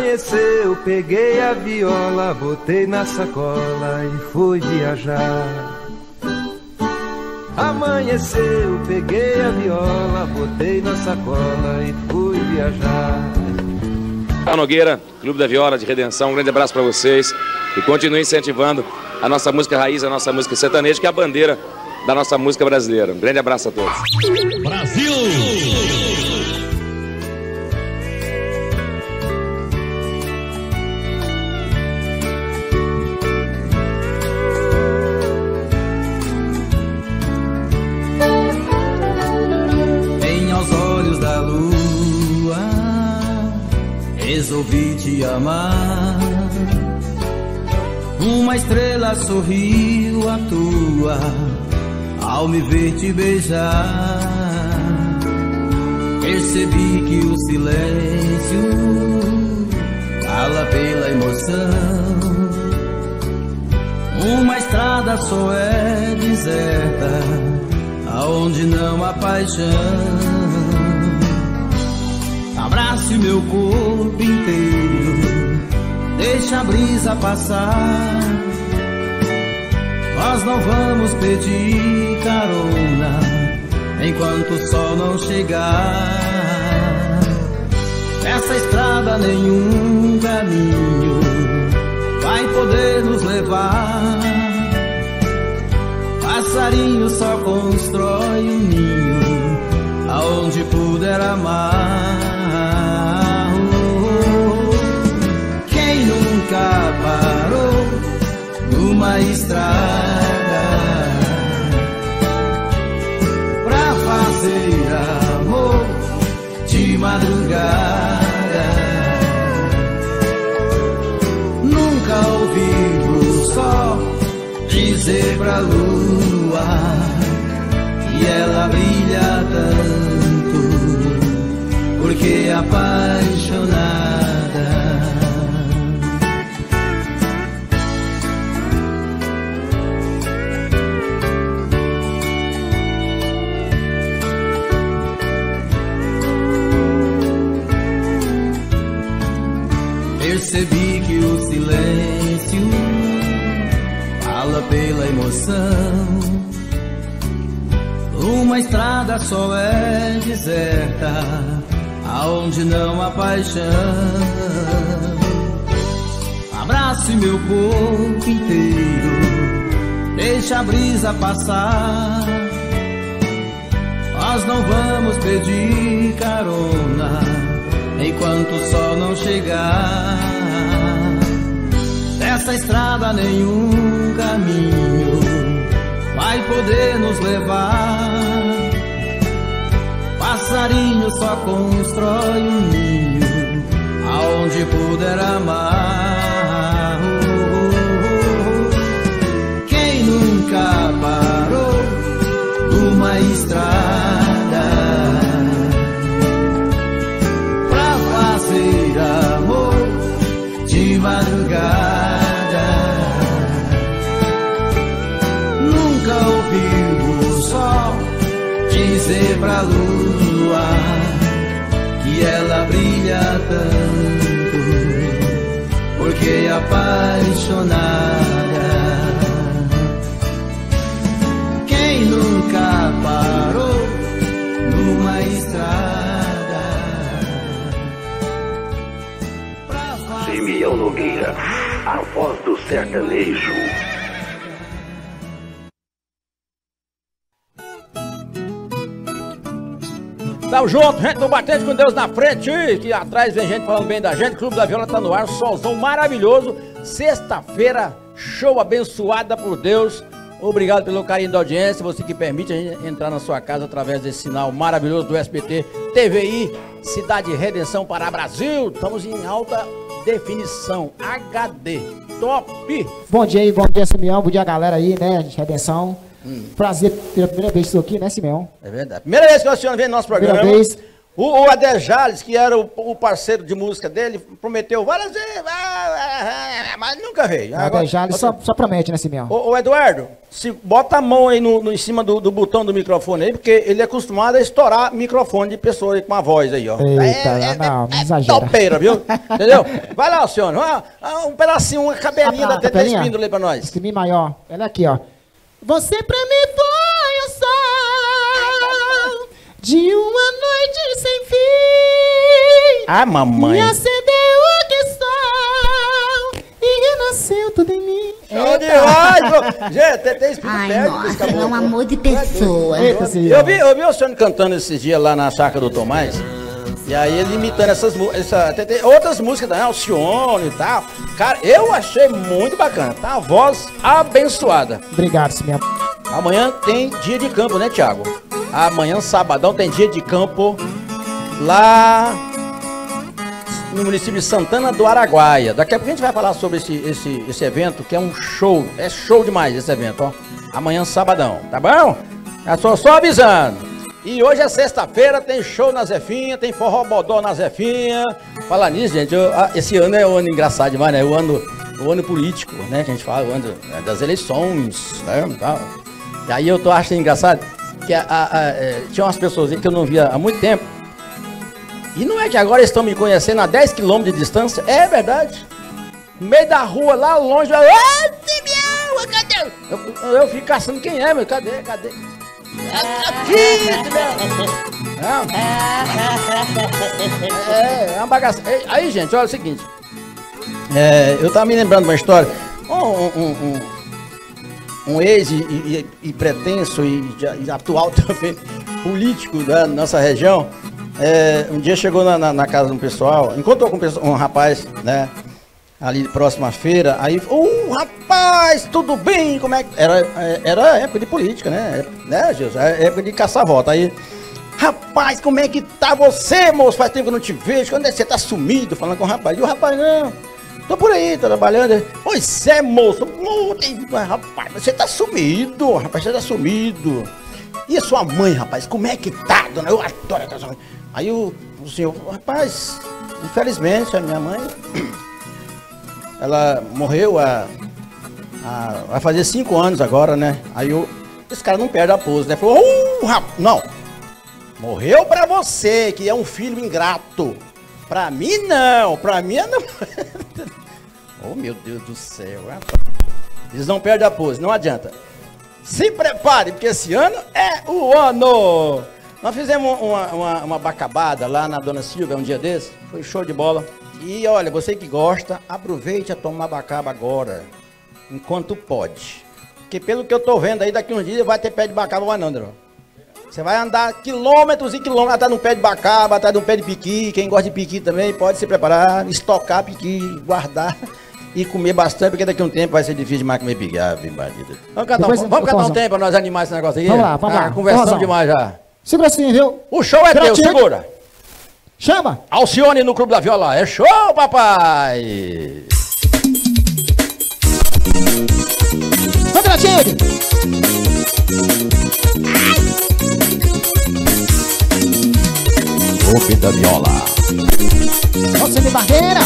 Amanheceu, peguei a viola, botei na sacola e fui viajar. Amanheceu, peguei a viola, botei na sacola e fui viajar. Nogueira, Clube da Viola de Redenção, um grande abraço para vocês e continue incentivando a nossa música raiz, a nossa música sertaneja, que é a bandeira da nossa música brasileira. Um grande abraço a todos. Brasil! Resolvi te amar. Uma estrela sorriu à tua ao me ver te beijar. Percebi que o silêncio cala pela emoção. Uma estrada só é deserta aonde não há paixão. Abrace meu corpo inteiro, deixa a brisa passar. Nós não vamos pedir carona enquanto o sol não chegar. Nessa estrada nenhum caminho vai poder nos levar. Passarinho só constrói um ninho aonde puder amar. Quem nunca parou numa estrada pra fazer amor de madrugada? Nunca ouviu só dizer pra lua que ela brilha tanto porque apaixonada. Percebi que o silêncio fala pela emoção. Uma estrada só é deserta aonde não há paixão. Abrace meu corpo inteiro, deixa a brisa passar. Nós não vamos pedir carona enquanto o sol não chegar. Nessa estrada nenhum caminho vai poder nos levar. Passarinho só constrói um ninho aonde puder amar. Quem nunca parou numa estrada pra fazer amor de madrugada? Nunca ouviu o sol dizer pra lua que ela brilha tanto porque apaixonada. Quem nunca parou numa estrada pra fazer... Simeão Nogueira, a voz do sertanejo. Tamo junto, gente do Batente com Deus na frente, que atrás vem gente falando bem da gente. Clube da Viola tá no ar, solzão maravilhoso. Sexta-feira, show abençoada por Deus. Obrigado pelo carinho da audiência, você que permite a gente entrar na sua casa através desse sinal maravilhoso do SBT TVI, Cidade Redenção para Brasil. Estamos em alta definição, HD, top. Bom dia aí, Simeão, bom dia galera aí, né, Redenção. Prazer pela primeira vez que estou aqui, né, Simeão? É verdade. Primeira vez que o senhor vem no nosso programa. Primeira vez. O Adejales, que era o parceiro de música dele, prometeu várias vezes, mas nunca veio. O Adejales só promete, né, Simeão? Ô Eduardo, bota a mão aí em cima do botão do microfone aí, porque ele é acostumado a estourar microfone de pessoa aí com uma voz aí, ó. Eita, não exagera. Topeira, viu? Entendeu? Vai lá, Alcione, um pedacinho, uma cabelinha da Teta Espíndola aí pra nós. Esse Mi maior, ela aqui, ó. Você pra mim foi o sol de uma noite sem fim. Ah, mamãe. E acendeu o que sol e renasceu tudo em mim. Show de voz! Gente, Teta Espíndola. Ai, nossa, ela é um amor de pessoa. Eita, Eu vi o Alcione cantando esses dias lá na chácara do Tomás. E aí ele imitando outras músicas da Alcione e tal. Cara, eu achei muito bacana. Tá uma voz abençoada. Obrigado, Simeão. Amanhã tem dia de campo, né, Thiago? Amanhã, sabadão, tem dia de campo lá no município de Santana do Araguaia. Daqui a pouco a gente vai falar sobre esse evento, que é um show. É show demais esse evento, ó. Amanhã, sabadão, tá bom? É só avisando. E hoje é sexta-feira, tem show na Zefinha, tem forró bodó na Zefinha. Falar nisso, gente, esse ano é um ano engraçado demais, né? O ano político, né? Que a gente fala, o ano das eleições, né? E aí eu tô achando engraçado que tinha umas pessoas aí que eu não via há muito tempo. E não é que agora eles estão me conhecendo a 10 km de distância, é verdade. No meio da rua, lá longe, Simeão, cadê? Eu fico caçando quem é, meu, cadê? É uma bagaça. Aí, gente, olha o seguinte. Eu tava me lembrando de uma história. Um ex e pretenso e atual também político da nossa região. Um dia chegou na casa de um pessoal, encontrou com um rapaz, né? Ali próxima à feira, aí, rapaz, tudo bem? Como é que. Era época de política, né? Jesus? Época de caçar voto. Aí, rapaz, como é que tá você, moço? Faz tempo que eu não te vejo. Quando é que você tá sumido? Falando com o rapaz. E o rapaz, não, tô por aí, tô trabalhando. Pois é, moço. Rapaz, você tá sumido, rapaz, você tá sumido. E a sua mãe, rapaz, como é que tá, dona? Eu adoro a sua mãe. Aí o senhor, rapaz, infelizmente, a minha mãe. Ela morreu vai fazer 5 anos agora, né? Aí esse cara não perde a pose, né? Falou, não, morreu pra você, que é um filho ingrato. Pra mim não, não. Oh, meu Deus do céu. Eles não perdem a pose, não adianta. Se prepare, porque esse ano é o ano. Nós fizemos uma bacabada lá na Dona Silvia um dia desse, foi show de bola. E olha, você que gosta, aproveite a tomar bacaba agora, enquanto pode. Porque pelo que eu tô vendo aí, daqui uns dias vai ter pé de bacaba ou não, André? Você vai andar quilômetros e quilômetros atrás de um pé de bacaba, atrás de um pé de piqui. Quem gosta de piqui também pode se preparar, estocar piqui, guardar e comer bastante, porque daqui a um tempo vai ser difícil demais comer piqui. Vamos catar um tempo pra nós animar esse negócio aí? Vamos lá. Conversamos demais já. Segura assim, viu? O show é teu, segura. Chama! Alcione no Clube da Viola. É show, papai! Vamos lá, Tigre! Clube da Viola. Você de barreira!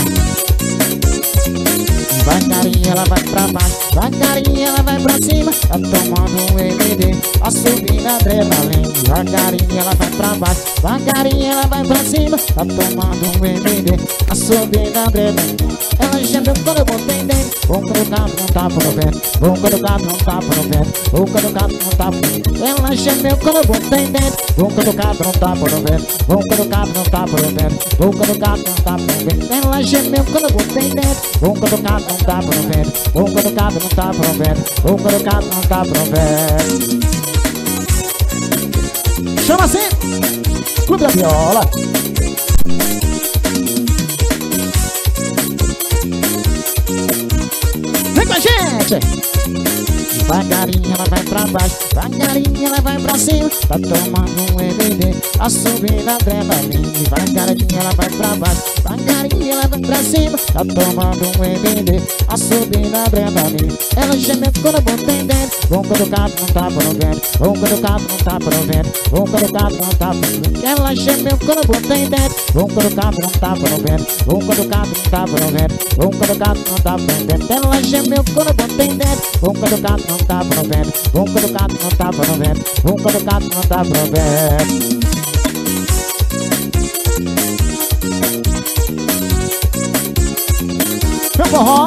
Devagarinho ela vai pra baixo, devagarinho ela vai pra cima. Tá tomando um MD, a subir na adrenalina. Devagarinho ela vai pra baixo, devagarinho ela vai pra cima. Tá tomando um MD, a subir na adrenalina. Ela gemeu quando eu botei dentro. Vou colocar um tapa no vento, vou colocar um tapa no vento, vou colocar um tapa no vento. Ela gemeu quando eu botei dentro. Vou colocar um tapa no vento, vou colocar um tapa no vento, vou colocar um tapa no vento. Ela gemeu quando eu botei dentro. Vou colocar um tapa no vento, vou colocar um tapa no vento, vou colocar um tapa no vento. Chama assim, Clube da Viola. Vem com a gente! Devagarinho ela vai pra baixo, devagarinho ela vai pra cima. Tá tomando um MD, a subir na adrenalina. Devagarinho ela vai pra baixo, devagarinho ela vai pra cima, tá tomando um MD, a subir na adrenalina. Ela gemeu quando eu botei dentro, boca do gato não tá por vento, boca do gato não tá por vento, boca do gato não tá por vento. Ela gemeu quando eu botei dentro, boca do gato não tá por vento, boca do gato não tá por vento, boca do gato não tá por vento. Ela gemeu quando eu botei dentro, boca do gato não tá por vento, boca do gato não tá por vento, boca do gato não tá por vento. Meu forró.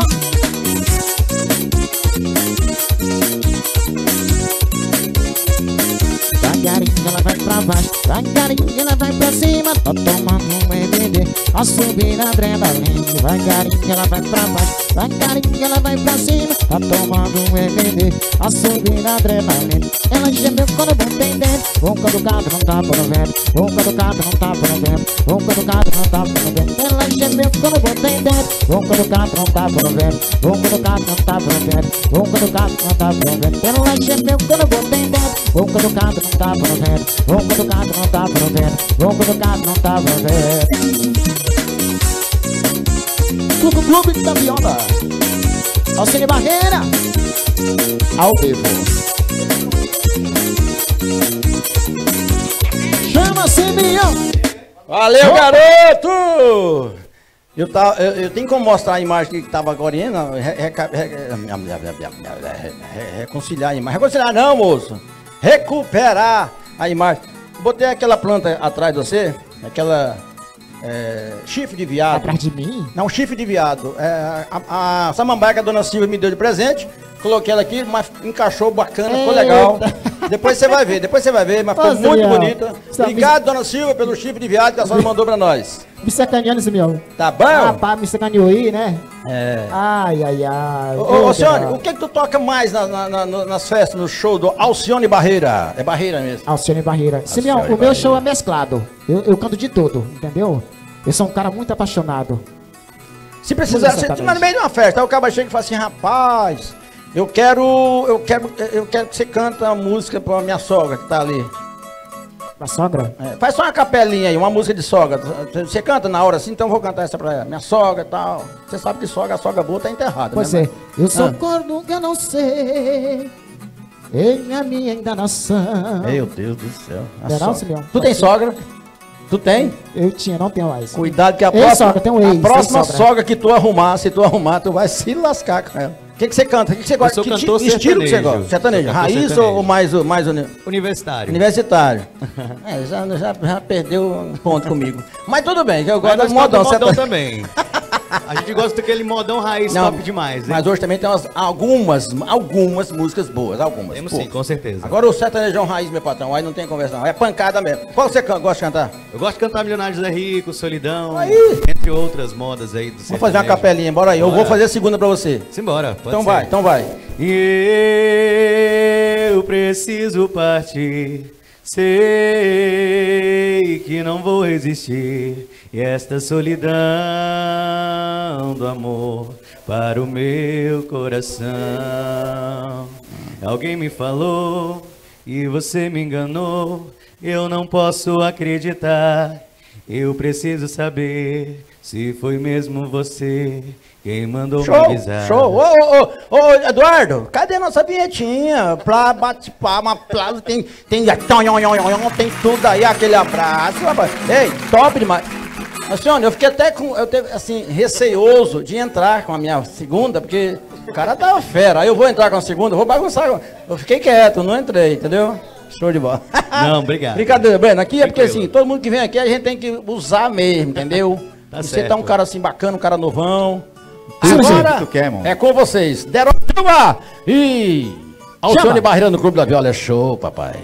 Devagarinho ela vai pra baixo, devagarinho ela vai pra cima, tá tomando um MD, a subir na adrenalina. Devagarinho ela vai pra baixo, devagarinho ela vai pra cima, tá tomando um MD, a subir na adrenalina. Ela gemeu quando eu botei dentro, boca do gato não tá por vento, boca do gato não tá por vento, boca do gato não tá por vento. Ela gemeu quando eu botei dentro, boca do gato não tá por vento, boca do gato não tá por vento, boca do gato não tá por vento. Ela gemeu quando eu botei dentro, boca do gato não tá por vento, boca do gato não tá por vento, boca do gato não tá por vento. Clube da Viola, Alcine Barreira, ao vivo. Chama-se Mião. Valeu, garoto! Eu tenho como mostrar a imagem que tava agora, não? Reconciliar a imagem. Reconciliar não, moço. Recuperar a imagem. Botei aquela planta atrás de você, aquela chifre de viado. Atrás de mim? Não, chifre de viado. A samambaia que a dona Silvia me deu de presente. Coloquei ela aqui, mas encaixou bacana, ficou legal. Depois você vai ver, mas ficou muito bonita. Obrigado, dona Silvia, pelo chifre de viado que a senhora mandou pra nós. Me sacaneando esse meu. Tá bom? Rapaz, me sacaneou aí, né? É. Ai. Ô, Alcione, o que tu toca mais nas festas, no show do Alcione Barreira? É Barreira mesmo? Alcione Barreira. Simeão, o meu show é mesclado. Eu canto de tudo, entendeu? Eu sou um cara muito apaixonado. Se precisar, você no meio de uma festa, aí o cara chega e fala assim, rapaz, eu quero que você canta a música pra minha sogra que tá ali. Pra sogra? Faz só uma capelinha aí, uma música de sogra. Você canta na hora assim, então eu vou cantar essa pra ela. Minha sogra e tal. Você sabe que a sogra boa tá enterrada. Pois né, eu sou corno que eu não sei em a minha enganação. Meu Deus do céu. Não, Simeão? Tu tem sogra? Tu tem? Eu tinha, não tenho mais. Cuidado que a próxima sogra que tu arrumar, se tu arrumar, tu vai se lascar com ela. O que você canta? O que você gosta? Que estilo que você gosta? Sertanejo? Raiz ou mais universitário? Universitário. Já perdeu um ponto comigo. Mas tudo bem, que eu gosto do modão. Modão também. A gente gosta daquele modão raiz top demais, hein? Mas hoje também tem algumas músicas boas, algumas. Temos sim, com certeza. Agora o sertanejão raiz, meu patrão, aí não tem conversa não, é pancada mesmo. Qual você gosta de cantar? Eu gosto de cantar Milionários é Rico, Solidão, aí, entre outras modas aí do sertanejo. Vamos fazer uma capelinha, bora aí, eu vou fazer a segunda pra você. Simbora, pode então ser. Então vai. Eu preciso partir, sei que não vou resistir, e esta solidão do amor para o meu coração. Alguém me falou e você me enganou, eu não posso acreditar. Eu preciso saber se foi mesmo você quem mandou me avisar. Show! Ô, Eduardo, cadê a nossa vinhetinha? Bate palma, tem tudo aí, aquele abraço, rapaz. Ei, top demais. Alcione, eu fiquei até assim, receoso de entrar com a minha segunda, porque o cara tava fera. Aí eu vou entrar com a segunda, vou bagunçar. Eu fiquei quieto, não entrei, entendeu? Show de bola. Não, obrigado. Brincadeira, Breno. Aqui é porque assim, todo mundo que vem aqui a gente tem que usar mesmo, entendeu? Tá você certo. tá um cara assim bacana, um cara novão. Agora tu quer, mano? É com vocês. Deram chuva e Alcione Barreira no Clube da Viola. É show, papai.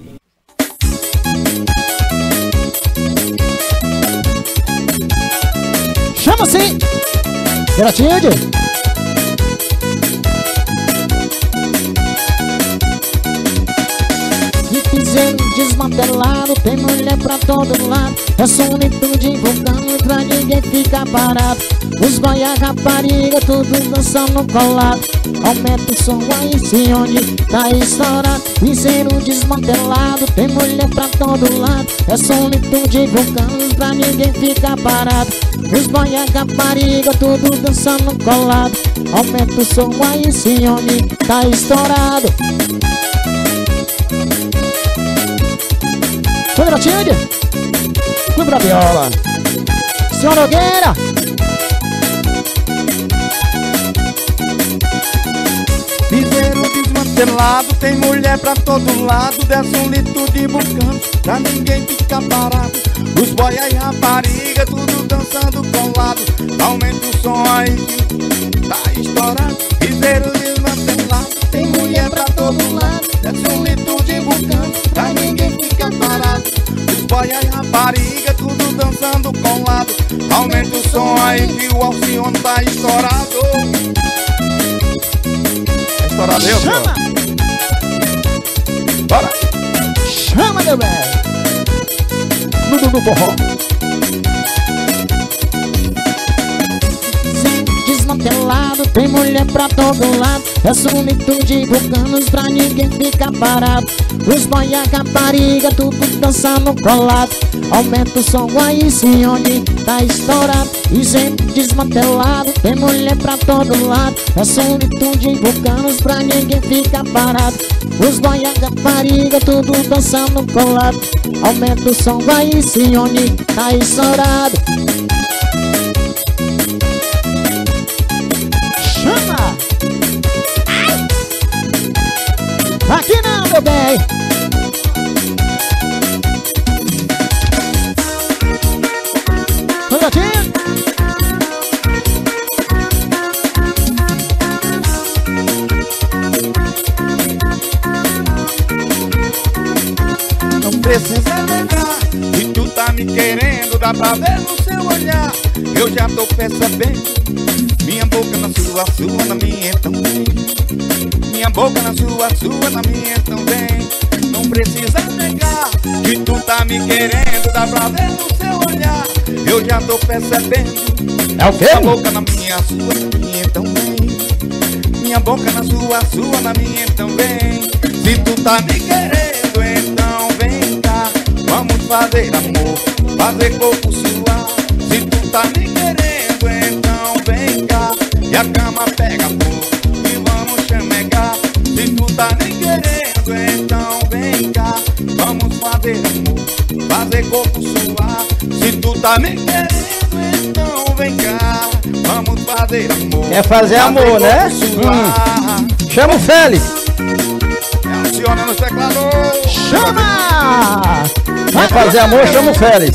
Chama-se Geratilde. Me fizeram de desmantelado, tem mulher pra todo lado. É solitude divulgando pra ninguém ficar parado. Os boy, a rapariga, tudo dançando colado. Aumenta o som aí, se onde tá estourado. Piseiro desmantelado, tem mulher pra todo lado. É solitude divulgando pra ninguém ficar parado. Os boy, a rapariga, tudo dançando colado. Aumenta o som aí, se onde tá estourado. Clube da Tinha, Clube da Viola, Senhor Nogueira. Piseiro desmantelado, tem mulher pra todo lado. Desce um litro de vulcão, pra ninguém ficar parado. Os boy e rapariga, tudo dançando colado. Aumenta o som aí que tá estourado. Piseiro desmantelado, tem mulher pra todo lado. Desce um litro de vulcão, pra ninguém ficar parado. Os boy e rapariga, tudo dançando colado. Aumenta o som aí que o Alcione tá estourado. Estourado, eu, chama! Bora! Chama, meu bem! No forró. Desmantelado, tem mulher pra todo lado. É solitude vulcanos pra ninguém ficar parado. Os boy e a rapariga, tudo dançando colado. Aumenta o som aí, se onde tá estourado. E sempre desmantelado, tem mulher pra todo lado. É solitude vulcanos pra ninguém ficar parado. Os boy e a rapariga, tudo dançando colado. Aumenta o som aí, se onde tá estourado. Chama! Ai! Aqui não, meu bem! Vamos aqui! Não precisa lembrar que tu tá me querendo. Dá pra ver no seu olhar, eu já tô percebendo. Minha boca na sua na minha, então vem. Minha boca na sua na minha, então vem. Não precisa negar que tu tá me querendo. Dá pra ver no seu olhar, eu já tô percebendo. É o quê? Minha boca na minha, sua na minha, então vem. Minha boca na sua na minha, então vem. Se tu tá me querendo, então vem cá. Vamos fazer amor, fazer corpo suar. Se tu tá me querendo, então vem cá. E a cama pega fogo e vamos chamegar. Se tu tá me querendo, então vem cá. Vamos fazer amor, fazer corpo suar. Se tu tá me querendo, então vem cá. Vamos fazer amor. Quer fazer amor, né? Chama o Félix. É Alcione no teclado. Chama! Quer fazer amor, chama o Félix.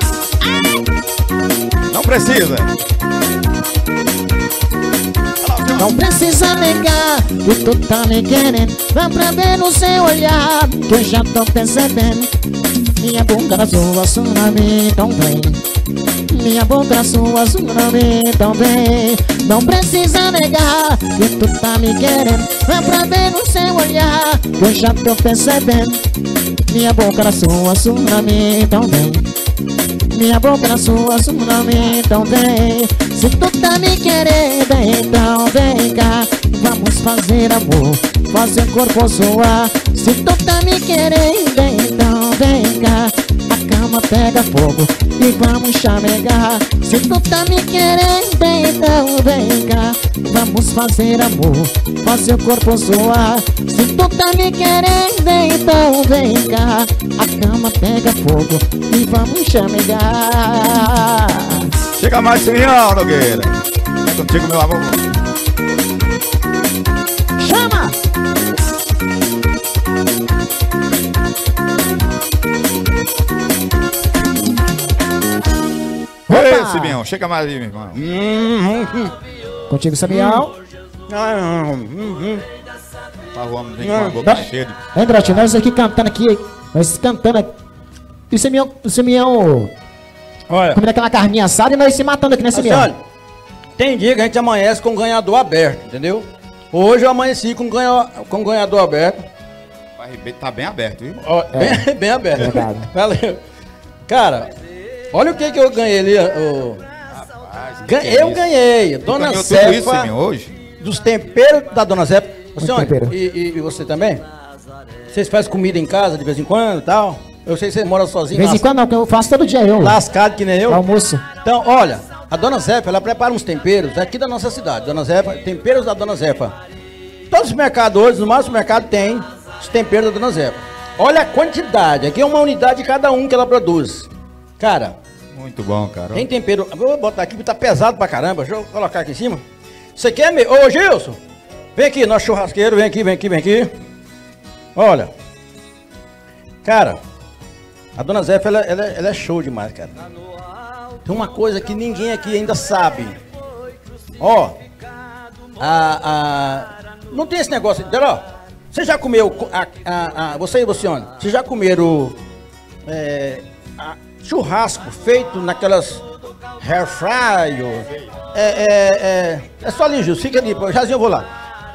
Não precisa. Não precisa negar que tu tá me querendo. Dá pra ver no seu olhar que eu já tô percebendo. Minha boca na sua na minha, então vem. Minha boca na sua na minha, então vem. Não precisa negar que tu tá me querendo. Dá pra ver no seu olhar que eu já tô percebendo. Minha boca na sua na minha, então vem. Minha boca na sua na minha, então vem. Se tu tá me querendo, então vem cá. Vamos fazer amor, fazer corpo suar. Se tu tá me querendo, então vem cá. A cama pega fogo e vamos chamegar. Se tu tá me querendo, então vem cá. Vamos fazer amor, fazer o corpo suar. Se tu tá me querendo, então vem cá. A cama pega fogo e vamos chamegar. Chega mais, Simeão Nogueira. É contigo, meu amor. Chama! Ei, Simeão, chega mais aí, meu irmão. Contigo, Sabião. Tá, o homem vem com a boca cheia de... Hein, Brotinho, nós aqui cantando aqui. Nós cantando aqui. E o Simeão Olha, comendo aquela carninha assada e nós se matando aqui, né, assim, Simeão? olha, tem dia que a gente amanhece com o ganhador aberto, entendeu? Hoje eu amanheci com o ganhador aberto. Tá bem aberto, viu? Ó, bem aberto. Verdade. Valeu. Cara, olha o que eu ganhei ali. Eu ganhei. Dona Ganhou tudo isso, Zefa, meu, hoje? dos temperos da Dona Zefa. Você, Muito tempero. e você também? Vocês fazem comida em casa de vez em quando e tal? Eu sei que você mora De sozinho. vez em quando não, que eu faço todo dia eu. Lascado que nem eu. Almoço. Então, olha, a Dona Zefa, ela prepara uns temperos aqui da nossa cidade. Dona Zefa, temperos da Dona Zefa. Todos os mercados hoje, no máximo supermercado tem os temperos da Dona Zefa. Olha a quantidade, aqui é uma unidade de cada um que ela produz. Cara, Muito bom, cara. tem tempero, eu vou botar aqui porque tá pesado pra caramba, deixa eu colocar aqui em cima. Você quer, ô Gilson, vem aqui, nosso churrasqueiro, vem aqui. Olha, cara, a Dona Zefa, ela é show demais, cara. Tem uma coisa que ninguém aqui ainda sabe. Ó, não tem esse negócio, entendeu? Ó, você já comeu, você e você, você já comeram churrasco feito naquelas air fryer? É só ali, Gil, fica ali, jazinho eu vou lá.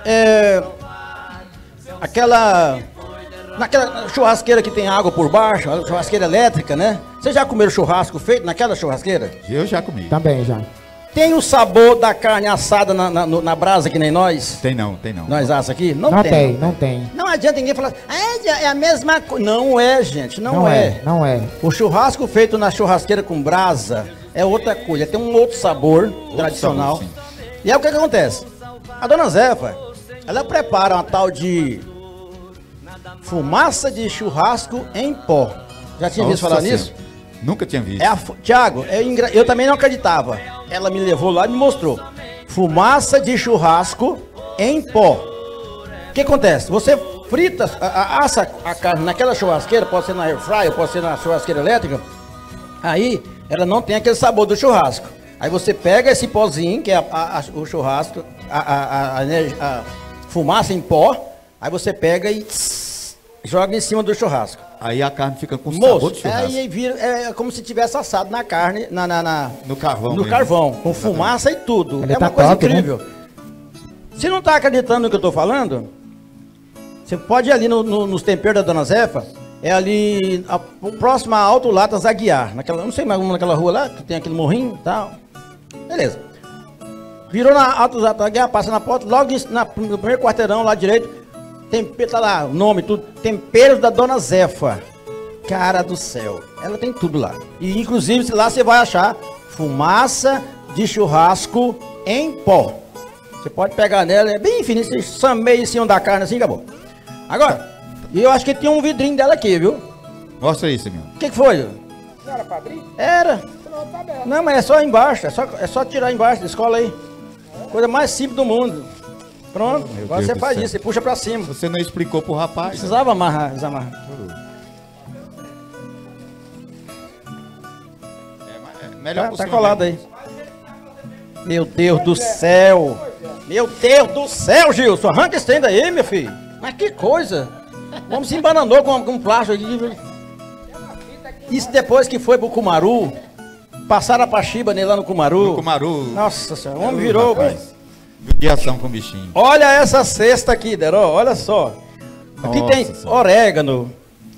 Naquela churrasqueira que tem água por baixo, a churrasqueira elétrica, né? Você já comeram churrasco feito naquela churrasqueira? Eu já comi. Também já. Tem o sabor da carne assada na brasa que nem nós? Tem não. Nós assa aqui? Não tem. Não adianta ninguém falar, é a mesma coisa. Não é, gente, não é. Não é. O churrasco feito na churrasqueira com brasa é outra coisa, tem um outro sabor tradicional. sabor, E é o que acontece? A Dona Zefa, ela prepara uma tal de fumaça de churrasco em pó. Já tinha visto falar nisso? Nunca tinha visto. Tiago, eu também não acreditava. Ela me levou lá e me mostrou. Fumaça de churrasco em pó. O que acontece? Você frita, assa a carne naquela churrasqueira, pode ser na air fryer, pode ser na churrasqueira elétrica. Aí, ela não tem aquele sabor do churrasco. Aí você pega esse pozinho, que é o churrasco, a fumaça em pó. Aí você pega e joga em cima do churrasco. Aí a carne fica com sabor de churrasco. Aí vira, como se tivesse assado na carne, no carvão. No mesmo. carvão, com fumaça e tudo. Ele É uma tá coisa top, incrível. Se não tá acreditando no que eu tô falando, você pode ir ali nos temperos da Dona Zefa, é ali próximo a Alto Latas Aguiar, não sei mais como naquela rua lá, que tem aquele morrinho e tal. Beleza. Virou na Alto Latas Aguiar, passa na porta, logo no primeiro quarteirão lá direito, tá lá, o nome, tudo. Temperos da Dona Zefa. Cara do céu. Ela tem tudo lá. E inclusive lá você vai achar fumaça de churrasco em pó. Você pode pegar nela, é bem fininho, você sameia em cima da carne assim, acabou. Agora, eu acho que tem um vidrinho dela aqui, viu? Mostra isso, meu. O que foi? Não era pra abrir? Era. Não, tá aberto. Não, mas é só embaixo, é só tirar embaixo da escola aí. Coisa mais simples do mundo. Pronto, Meu agora Deus você do faz céu. isso, você puxa pra cima. Você não explicou pro rapaz? Precisava desamarrar. Melhor Tá colado aí. Meu Deus do céu. Meu Deus do céu, Gilson. Arranca esse trem daí, meu filho. Mas que coisa. O homem se embananou com plástico aqui. Isso depois que foi pro Cumaru. Passaram a paxiba nele lá no Cumaru. No Cumaru. Nossa senhora, o homem virou. Judiação com o bichinho. Olha essa cesta aqui, Deró. Olha só. Aqui Nossa tem senhora. orégano.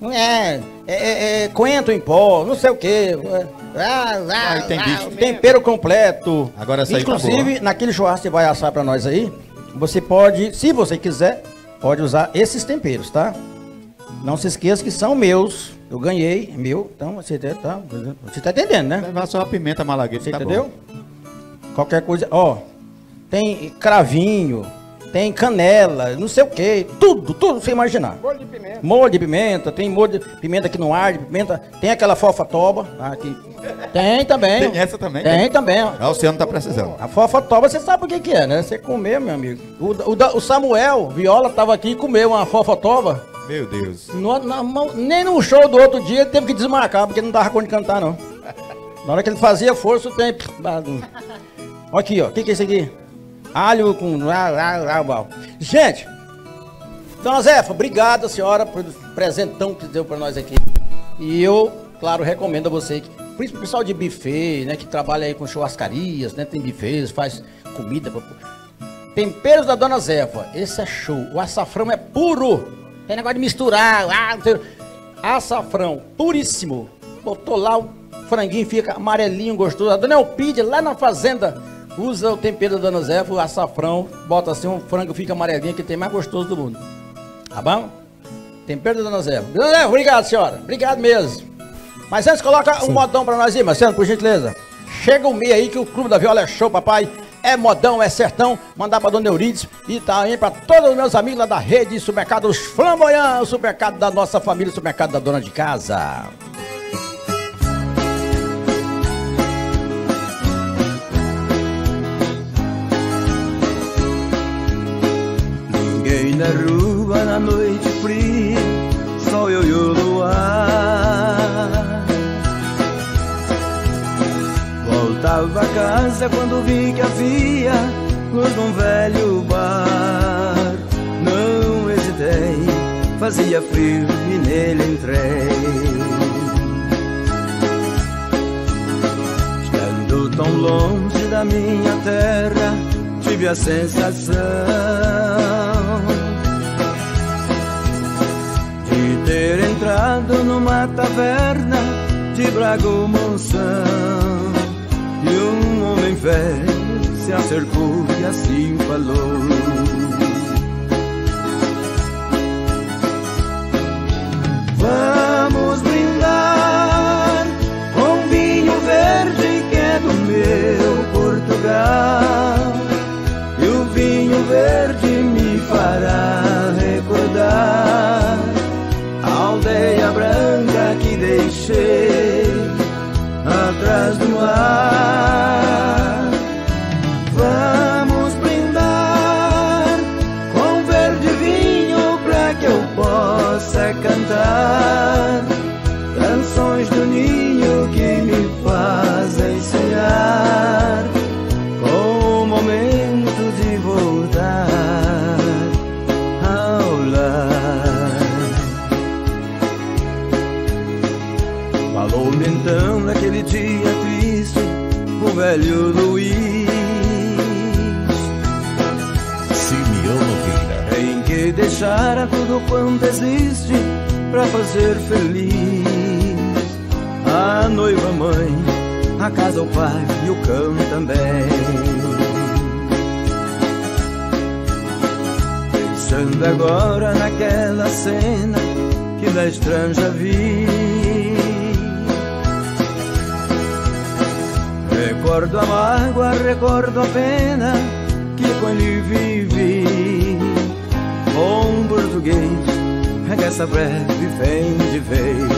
Coentro em pó, não sei o que. Aí tem bicho. Tempero completo. Agora essa aí tá Inclusive, boa. naquele churrasco que você vai assar pra nós aí, você pode, se você quiser, pode usar esses temperos, tá? Não se esqueça que são meus. Eu ganhei, é meu. Então você tá entendendo, né? Levar só a pimenta malagueta, Você tá entendeu? bom. Qualquer coisa, ó. Tem cravinho, tem canela, não sei o que, tudo você imaginar. Molho de pimenta. Molho de pimenta, tem molho de pimenta que não arde, pimenta, tem aquela fofa toba, aqui. Tem também. Tem essa também? Tem também. Ó. O Luciano tá precisando. A fofa toba, você sabe o que é, né? Você comer, meu amigo. O Samuel Viola tava aqui e comeu uma fofa toba. Meu Deus. Nem no show do outro dia ele teve que desmarcar, porque não dava conta de cantar, não. Na hora que ele fazia força, o tempo. Olha aqui, ó. O que é isso aqui? Alho com... Gente, Dona Zefa, obrigado, senhora, por presentão que deu pra nós aqui. E eu, claro, recomendo a você, principalmente o pessoal de buffet, né, que trabalha aí com churrascarias, né, tem buffets, faz comida. Temperos da Dona Zefa, esse é show. O açafrão é puro. Tem negócio de misturar. Açafrão puríssimo. Botou lá, o franguinho fica amarelinho, gostoso. A dona Elpídia, lá na fazenda, usa o tempero da Dona Zé, o açafrão. Bota assim, o frango fica amarelinho, que tem mais gostoso do mundo. Tá bom? Tempero da Dona Zé. Dona Zé, obrigado, senhora. Obrigado mesmo. Mas antes, coloca um modão pra nós aí, Marcelo, por gentileza. Chega o meio aí que o Clube da Viola é show, papai. É modão, é sertão. Mandar pra Dona Eurides e tá aí pra todos os meus amigos lá da rede Supermercados Flamboyant, o supermercado da nossa família, o supermercado da dona de casa. Ninguém na rua na noite fria, só eu e o luar. Voltava a casa quando vi que havia luz num velho bar. Não hesitei, fazia frio e nele entrei. Estando tão longe da minha terra, tive a sensação de ter entrado numa taverna de bragomoção. E um homem velho se acercou e assim falou: vamos brindar com vinho verde que é do meu Portugal. E o vinho verde me fará recordar a aldeia branca que deixei atrás do mar. Vamos brindar com verde vinho pra que eu possa cantar canções do ninho que me fazem sonhar com o momento de voltar ao lar. Falou-me então naquele dia triste o velho Luiz, Simeão Nogueira, em que deixara tudo quanto existe pra fazer feliz a noiva mãe, a casa o pai e o cão também. Pensando agora naquela cena que da estranja vi, recordo a mágoa, recordo a pena que com ele vivi. Bom português, pega essa breve e vem de vez.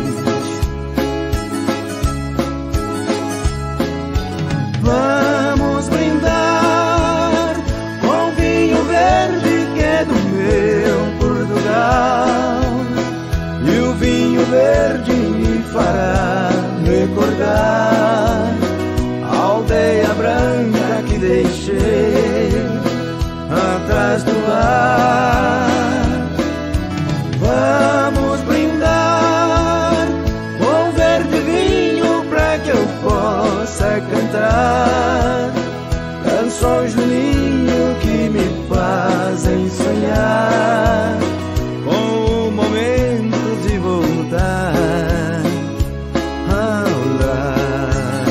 Vamos brindar com vinho verde que é do meu Portugal. E o vinho verde me fará recordar a aldeia branca que deixei atrás do mar. Vamos brindar com verde vinho pra que eu possa cantar canções do ninho que me fazem sonhar com o momento de voltar ao lar.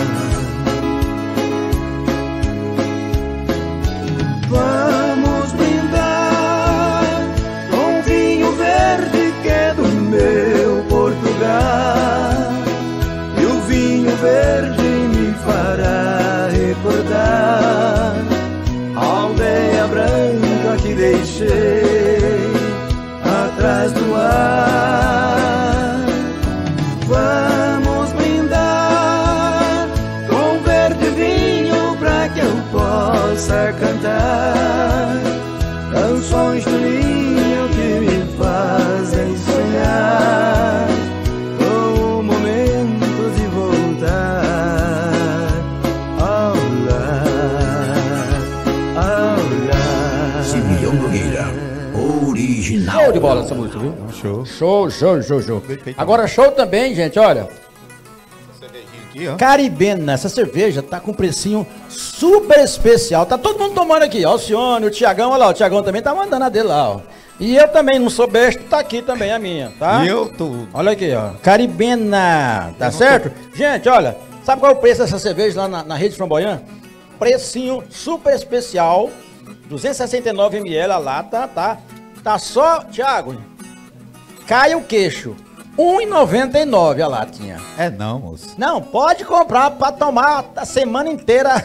Vamos brindar com vinho verde que é do meu Portugal. E o vinho verde me fará recordar a aldeia branca que deixei atrás do mar. Vamos brindar com verde vinho pra que eu possa cantar canções do ninho que me fazem sonhar com o momento de voltar ao lar, ao lar. Simeão Nogueira, original. Show de bola essa música, viu? Show. Show, show, show, show. Agora show também, gente, olha. Aqui, ó. Caribena, essa cerveja tá com um precinho super especial. Tá todo mundo tomando aqui, ó. O Alcione, o Tiagão, olha lá, o Tiagão também tá mandando a dele lá, ó. E eu também não sou besta, tá aqui também a minha, tá? E eu tô. Olha aqui, ó. Caribena, tá certo? Gente, olha, sabe qual é o preço dessa cerveja lá na Rede Flamboyant? Precinho super especial, 269 ml a lata, tá? Tá só, Thiago, cai o queixo, R$1,99 a latinha. É não, moço. Não, pode comprar pra tomar a semana inteira.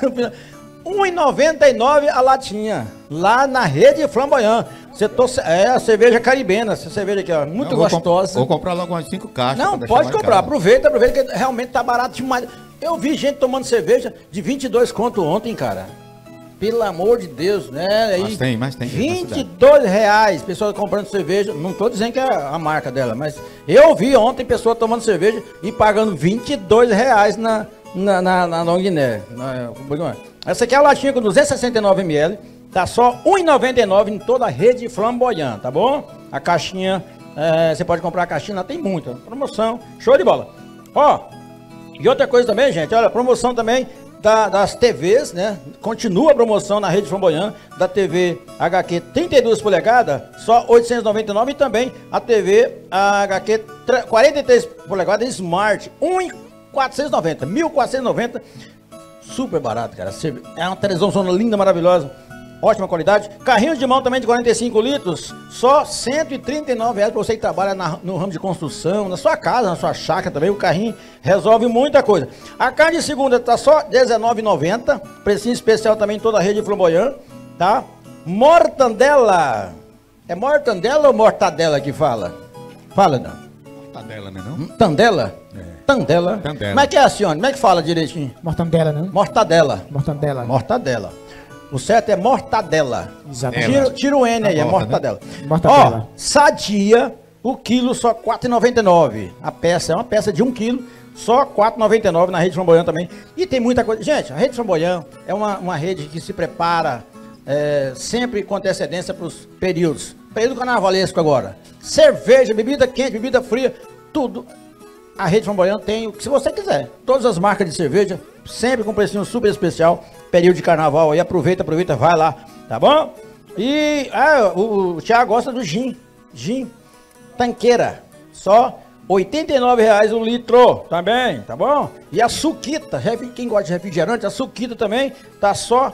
R$1,99 a latinha, lá na Rede Flamboyant. É a cerveja caribena, essa cerveja aqui, ó, muito gostosa. Vou comprar logo umas 5 caixas. Não, pode comprar, aproveita que realmente tá barato demais. Eu vi gente tomando cerveja de 22 conto ontem, cara. Pelo amor de Deus, né? Aí, mas tem. R$22, pessoa comprando cerveja. Não tô dizendo que é a marca dela, mas eu vi ontem pessoa tomando cerveja e pagando R$22 na Long Guiné. Essa aqui é a latinha com 269 ml. Tá só R$1,99 em toda a Rede Flamboyant, tá bom? A caixinha, você pode comprar a caixinha, lá tem muita promoção, show de bola. Ó, e outra coisa também, gente, olha, promoção também das TVs, né? Continua a promoção na Rede Flamboyant, da TV HQ 32 polegadas, só R$899, e também a TV HQ 43 polegadas Smart, R$1,490, R$1.490, super barato, cara. É uma televisão zona linda, maravilhosa. Ótima qualidade. Carrinho de mão também de 45 litros, só R$139 para você que trabalha no ramo de construção, na sua casa, na sua chácara também. O carrinho resolve muita coisa. A carne de segunda tá só R$19,90. Precinho especial também em toda a Rede Flamboyant, tá? Mortandela. É mortandela ou mortadela que fala? Fala, não. Mortadela, né não? Tandela? É. Tandela. Como é que é a senhora? Como é que fala direitinho? Mortadela, não? Mortadela. Mortadela. O certo é mortadela. Exatamente. Tira o N aí, é mortadela. Né? Mortadela. Ó, Sadia, o quilo só R$4,99. A peça é uma peça de 1 quilo, só R$4,99 na Rede Flamboyant também. E tem muita coisa. Gente, a Rede Flamboyant é uma rede que se prepara sempre com antecedência para os períodos. Período carnavalesco agora. Cerveja, bebida quente, bebida fria, tudo. A Rede Flamboyant tem o que se você quiser. Todas as marcas de cerveja, sempre com precinho super especial. Período de carnaval aí, aproveita, vai lá, tá bom? E o Thiago gosta do gin tanqueira, só R$89 o litro, também, tá bom? E a suquita, quem gosta de refrigerante, a suquita também tá só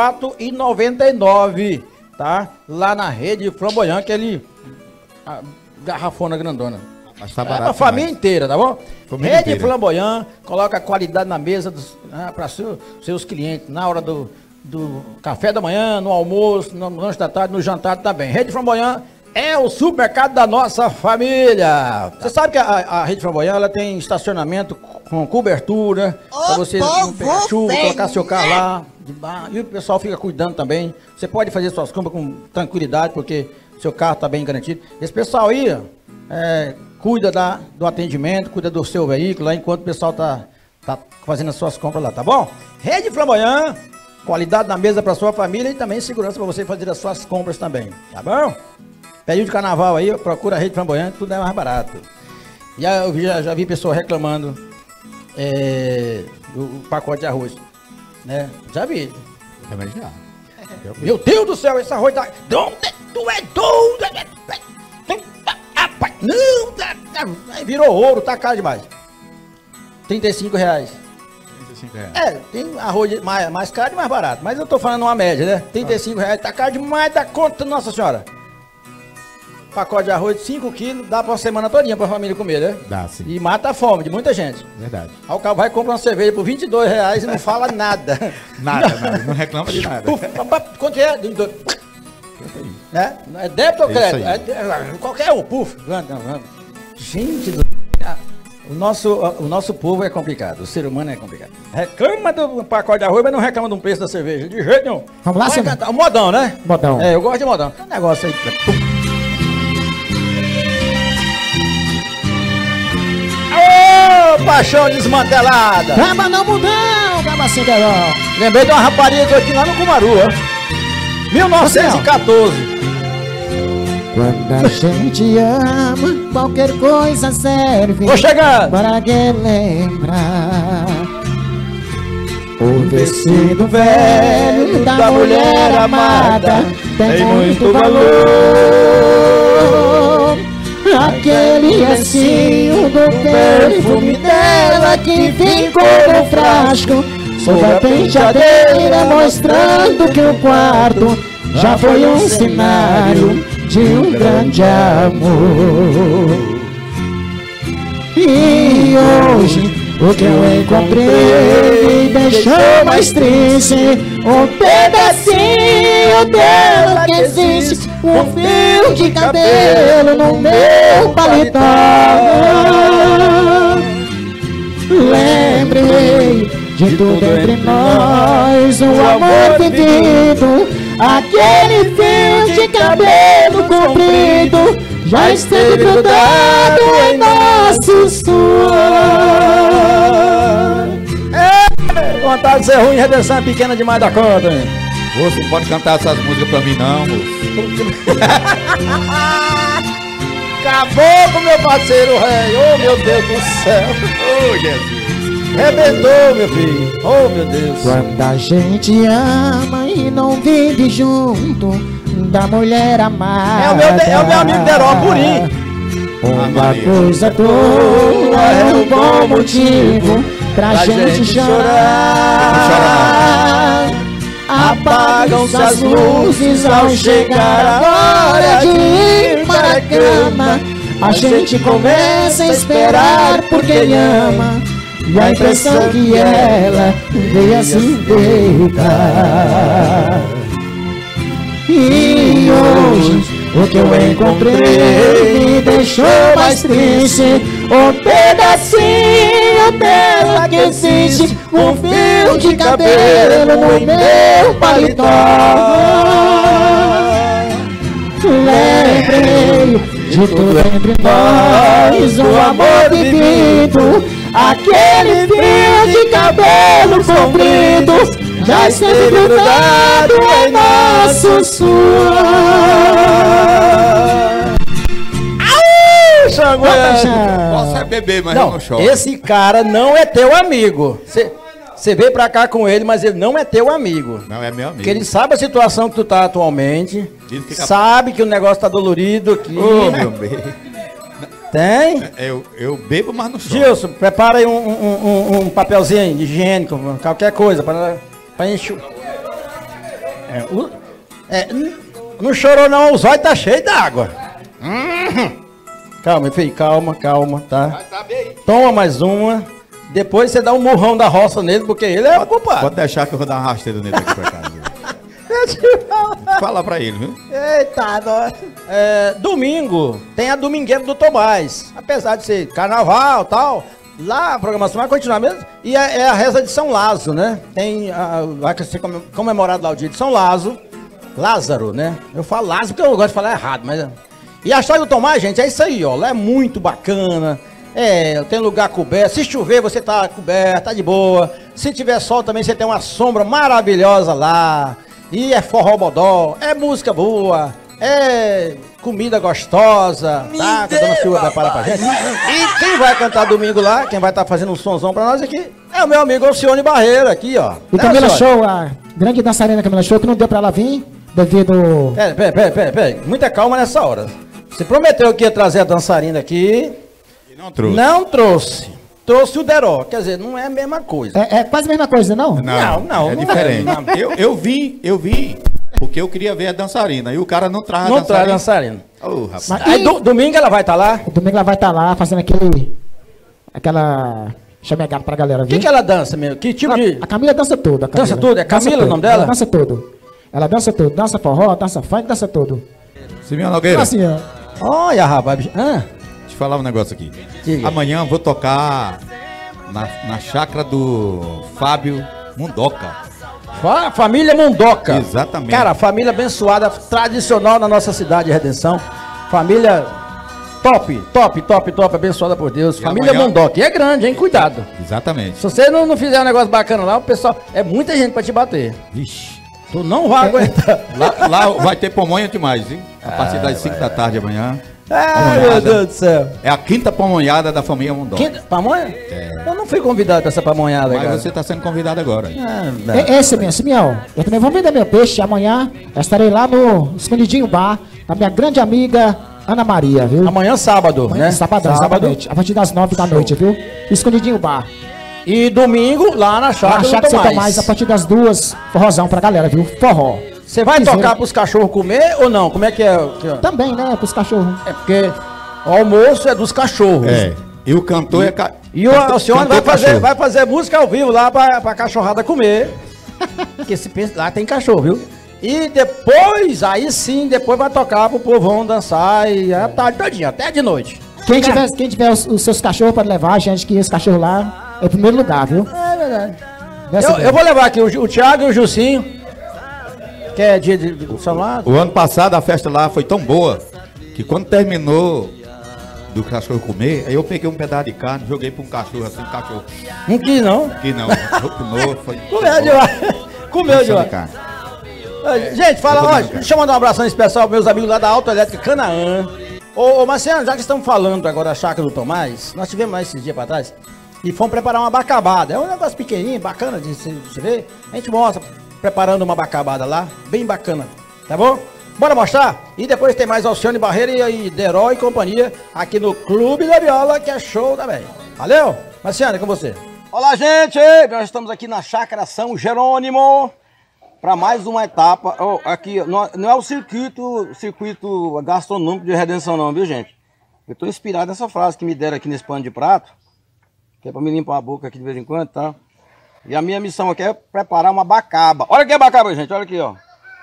R$4,99, tá? Lá na Rede Flamboyant, a garrafona grandona. Mas tá barato, a família inteira, tá bom? Família Rede inteira. Flamboyant, coloca a qualidade na mesa para seus clientes, na hora do café da manhã, no almoço, no lanche da tarde, no jantar também. Rede Flamboyant é o supermercado da nossa família. Você sabe que a Rede Flamboyant, ela tem estacionamento com cobertura, para você não pegar chuva, colocar seu carro lá, e o pessoal fica cuidando também. Você pode fazer suas compras com tranquilidade, porque seu carro está bem garantido. Esse pessoal aí, cuida do atendimento, cuida do seu veículo lá, enquanto o pessoal tá fazendo as suas compras lá, tá bom? Rede Flamboyant, qualidade na mesa para sua família e também segurança para você fazer as suas compras também, tá bom? Período de carnaval aí, procura a Rede Flamboyant, tudo é mais barato. E eu já vi pessoa reclamando do pacote de arroz, né? Já vi. Também já. Meu Deus do céu, esse arroz tá... Tu é doido! Não, virou ouro, tá caro demais. R$35. Tem arroz mais caro e mais barato. Mas eu tô falando uma média, né? R$35, tá caro demais da conta, nossa senhora. Pacote de arroz de 5 quilos, dá pra uma semana todinha pra família comer, né? Dá, sim. E mata a fome de muita gente. Verdade. Aí o cara vai comprar uma cerveja por R$22 e não fala nada. Nada, não reclama de nada. Quanto é? Né? É débito ou crédito? Qualquer um, puf. Gente do... O nosso povo é complicado, o ser humano é complicado. Reclama do pacote de arroz, mas não reclama do preço da cerveja, de jeito nenhum. Vamos lá, senhor? O modão, né? Modão. Eu gosto de modão. Tem um negócio aí. Ô, paixão desmantelada. Caba não mudão, caba cinderão. Lembrei de uma rapariga que eu tinha lá no Cumaru, ó. 1914. Quando a gente ama, qualquer coisa serve. Tô chegando. Para que lembrar. O tecido velho da mulher amada tem muito valor. Aquele recinho do perfume dela que ficou no frasco sob a penteadeira, mostrando que o quarto já foi um cenário de um grande amor. E hoje o que eu encontrei me deixou mais triste. Um pedacinho dela que existe, um fio de cabelo no meu paletó. Lembrei de tudo entre nós, o amor vivido, aquele fio de cabelo comprido já esteve grudado em nosso suor. Vontade de ser ruim, redenção é pequena demais da conta, hein? Você não pode cantar essas músicas pra mim não, moço. Acabou com meu parceiro rei, oh meu Deus do céu. Oh Jesus. Rebentou, meu filho, oh meu Deus. Quando a gente ama e não vive junto da mulher amada, é o meu amigo Deró Purim. Uma coisa boa é um bom motivo pra gente chorar. Apagam-se as luzes ao chegar a hora de ir para a cama. A gente começa a esperar por quem ama, e a impressão que ela veio assim deitar. E hoje o que eu encontrei me deixou mais triste. Um pedacinho dela que existe, um fio de cabelo no meu paletó. Lembrei de tudo entre nós, o amor vivido, aquele fio de cabelo comprido já esteve grudado em nosso suor. Posso é beber, mas não, eu não choro. Esse cara não é teu amigo. Você veio pra cá com ele, mas ele não é teu amigo. Não é meu amigo. Porque ele sabe a situação que tu tá atualmente. Sabe que o negócio tá dolorido aqui. Ô, meu bem. Tem? Eu bebo, mas não choro. Gilson, prepara aí um papelzinho higiênico, qualquer coisa, pra encher. Não chorou não, os olhos tá cheio d'água. Calma, meu filho, calma, tá? Toma mais uma. Depois você dá um murrão da roça nele, porque ele é o culpado. Pode deixar que eu vou dar uma rasteira nele aqui pra casa. Fala pra ele, viu? Eita, nós. Domingo tem a Domingueira do Tomás. Apesar de ser carnaval e tal, lá a programação vai continuar mesmo. E é a reza de São Lázaro, né? Vai ser comemorado lá o dia de São Lázaro, né? Eu falo Lázaro porque eu gosto de falar errado, mas... E a história do Tomás, gente, é isso aí, ó. Lá é muito bacana. Tem lugar coberto. Se chover, você tá coberto, tá de boa. Se tiver sol também, você tem uma sombra maravilhosa lá. E é forró bodó, é música boa, é comida gostosa, tá? Que a dona Silvia prepara pra gente. E quem vai cantar domingo lá, quem vai estar fazendo um sonzão pra nós aqui, é o meu amigo Alcione Barreira aqui, ó. E Camila Show, a grande dançarina Camila Show, que não deu pra ela vir, devido... Pera, muita calma nessa hora. Você prometeu que ia trazer a dançarina aqui. E não trouxe. Não trouxe. Trouxe o Deró, quer dizer, não é a mesma coisa. É quase a mesma coisa, não? Não. É diferente. Eu vim porque eu queria ver a dançarina. E o cara não traz a dançarina. Não traz a dançarina. Oh, rapaz. Aí domingo ela vai estar lá? Domingo ela vai estar lá fazendo aquela chamegada pra galera, viu? O que ela dança, meu? Que tipo de... A Camila dança tudo. Dança tudo? É Camila o nome dela? Ela dança tudo. Ela dança tudo. Dança forró, dança funk, dança tudo. Simeão Nogueira. Assim, ó. Olha, rapaz. Deixa eu falar um negócio aqui. Diga. Amanhã eu vou tocar na chácara do Fábio Mundoca. Família Mundoca. Exatamente. Cara, família abençoada, tradicional na nossa cidade de Redenção. Família top, abençoada por Deus. E família amanhã... Mundoca. E é grande, hein? Cuidado. Exatamente. Se você não fizer um negócio bacana lá, o pessoal... É muita gente pra te bater. Vixe. Tu não vai aguentar. Lá vai ter pamonha demais, hein? A partir das 5 da tarde amanhã. Ai, meu Deus do céu. É a quinta pamonhada da família Mondonça. Quinta pamonha? É. Eu não fui convidado pra essa pamonhada, Mas cara. você tá sendo convidado agora. Esse mesmo, Simeão. Eu também vou vender meu peixe. Amanhã eu estarei lá no Escondidinho Bar, da minha grande amiga Ana Maria, viu? Amanhã sábado, né? Sabadão, exatamente. A partir das 9 da noite, viu? Escondidinho Bar. E domingo lá na chácara Seu Tomás, a partir das 2, forrozão pra galera, viu? Forró. Você vai tocar pros cachorros comer ou não? Como é que é? Também, né? Pros cachorros. É porque o almoço é dos cachorros. É. E o cantor E o Alcione vai fazer música ao vivo lá pra cachorrada comer. Porque lá tem cachorro, viu? E depois, aí sim, depois vai tocar pro povão dançar e a tarde todinha, até de noite. Quem tiver os seus cachorros para levar, gente, que esse cachorro lá é o primeiro lugar, viu? É verdade. Eu vou levar aqui o Thiago e o Jucinho. Que é dia de São Lázaro. O ano passado a festa lá foi tão boa que quando terminou do cachorro comer, aí eu peguei um pedaço de carne, joguei pra um cachorro assim, cachorro. Não quis não? Que não, novo, foi. Comeu demais. Comeu demais. Gente, fala, ó, deixa eu mandar um abração especial pros meus amigos lá da Autoelétrica Canaã. Ô Marciano, já que estamos falando agora da chácara do Tomás, nós tivemos lá esses dias pra trás e fomos preparar uma bacabada. É um negócio pequenininho, bacana de se ver. A gente mostra preparando uma bacabada lá, bem bacana, tá bom? Bora mostrar? E depois tem mais Alcione Barreira e Deró e companhia aqui no Clube da Viola, que é show também. Valeu? Marciano, é com você. Olá, gente! Nós estamos aqui na Chácara São Jerônimo para mais uma etapa. Oh, aqui, não é o circuito gastronômico de Redenção não, viu, gente? Eu tô inspirado nessa frase que me deram aqui nesse pano de prato, que é para me limpar a boca aqui de vez em quando, tá? E a minha missão aqui é preparar uma bacaba. Olha aqui a bacaba, gente, olha aqui, ó.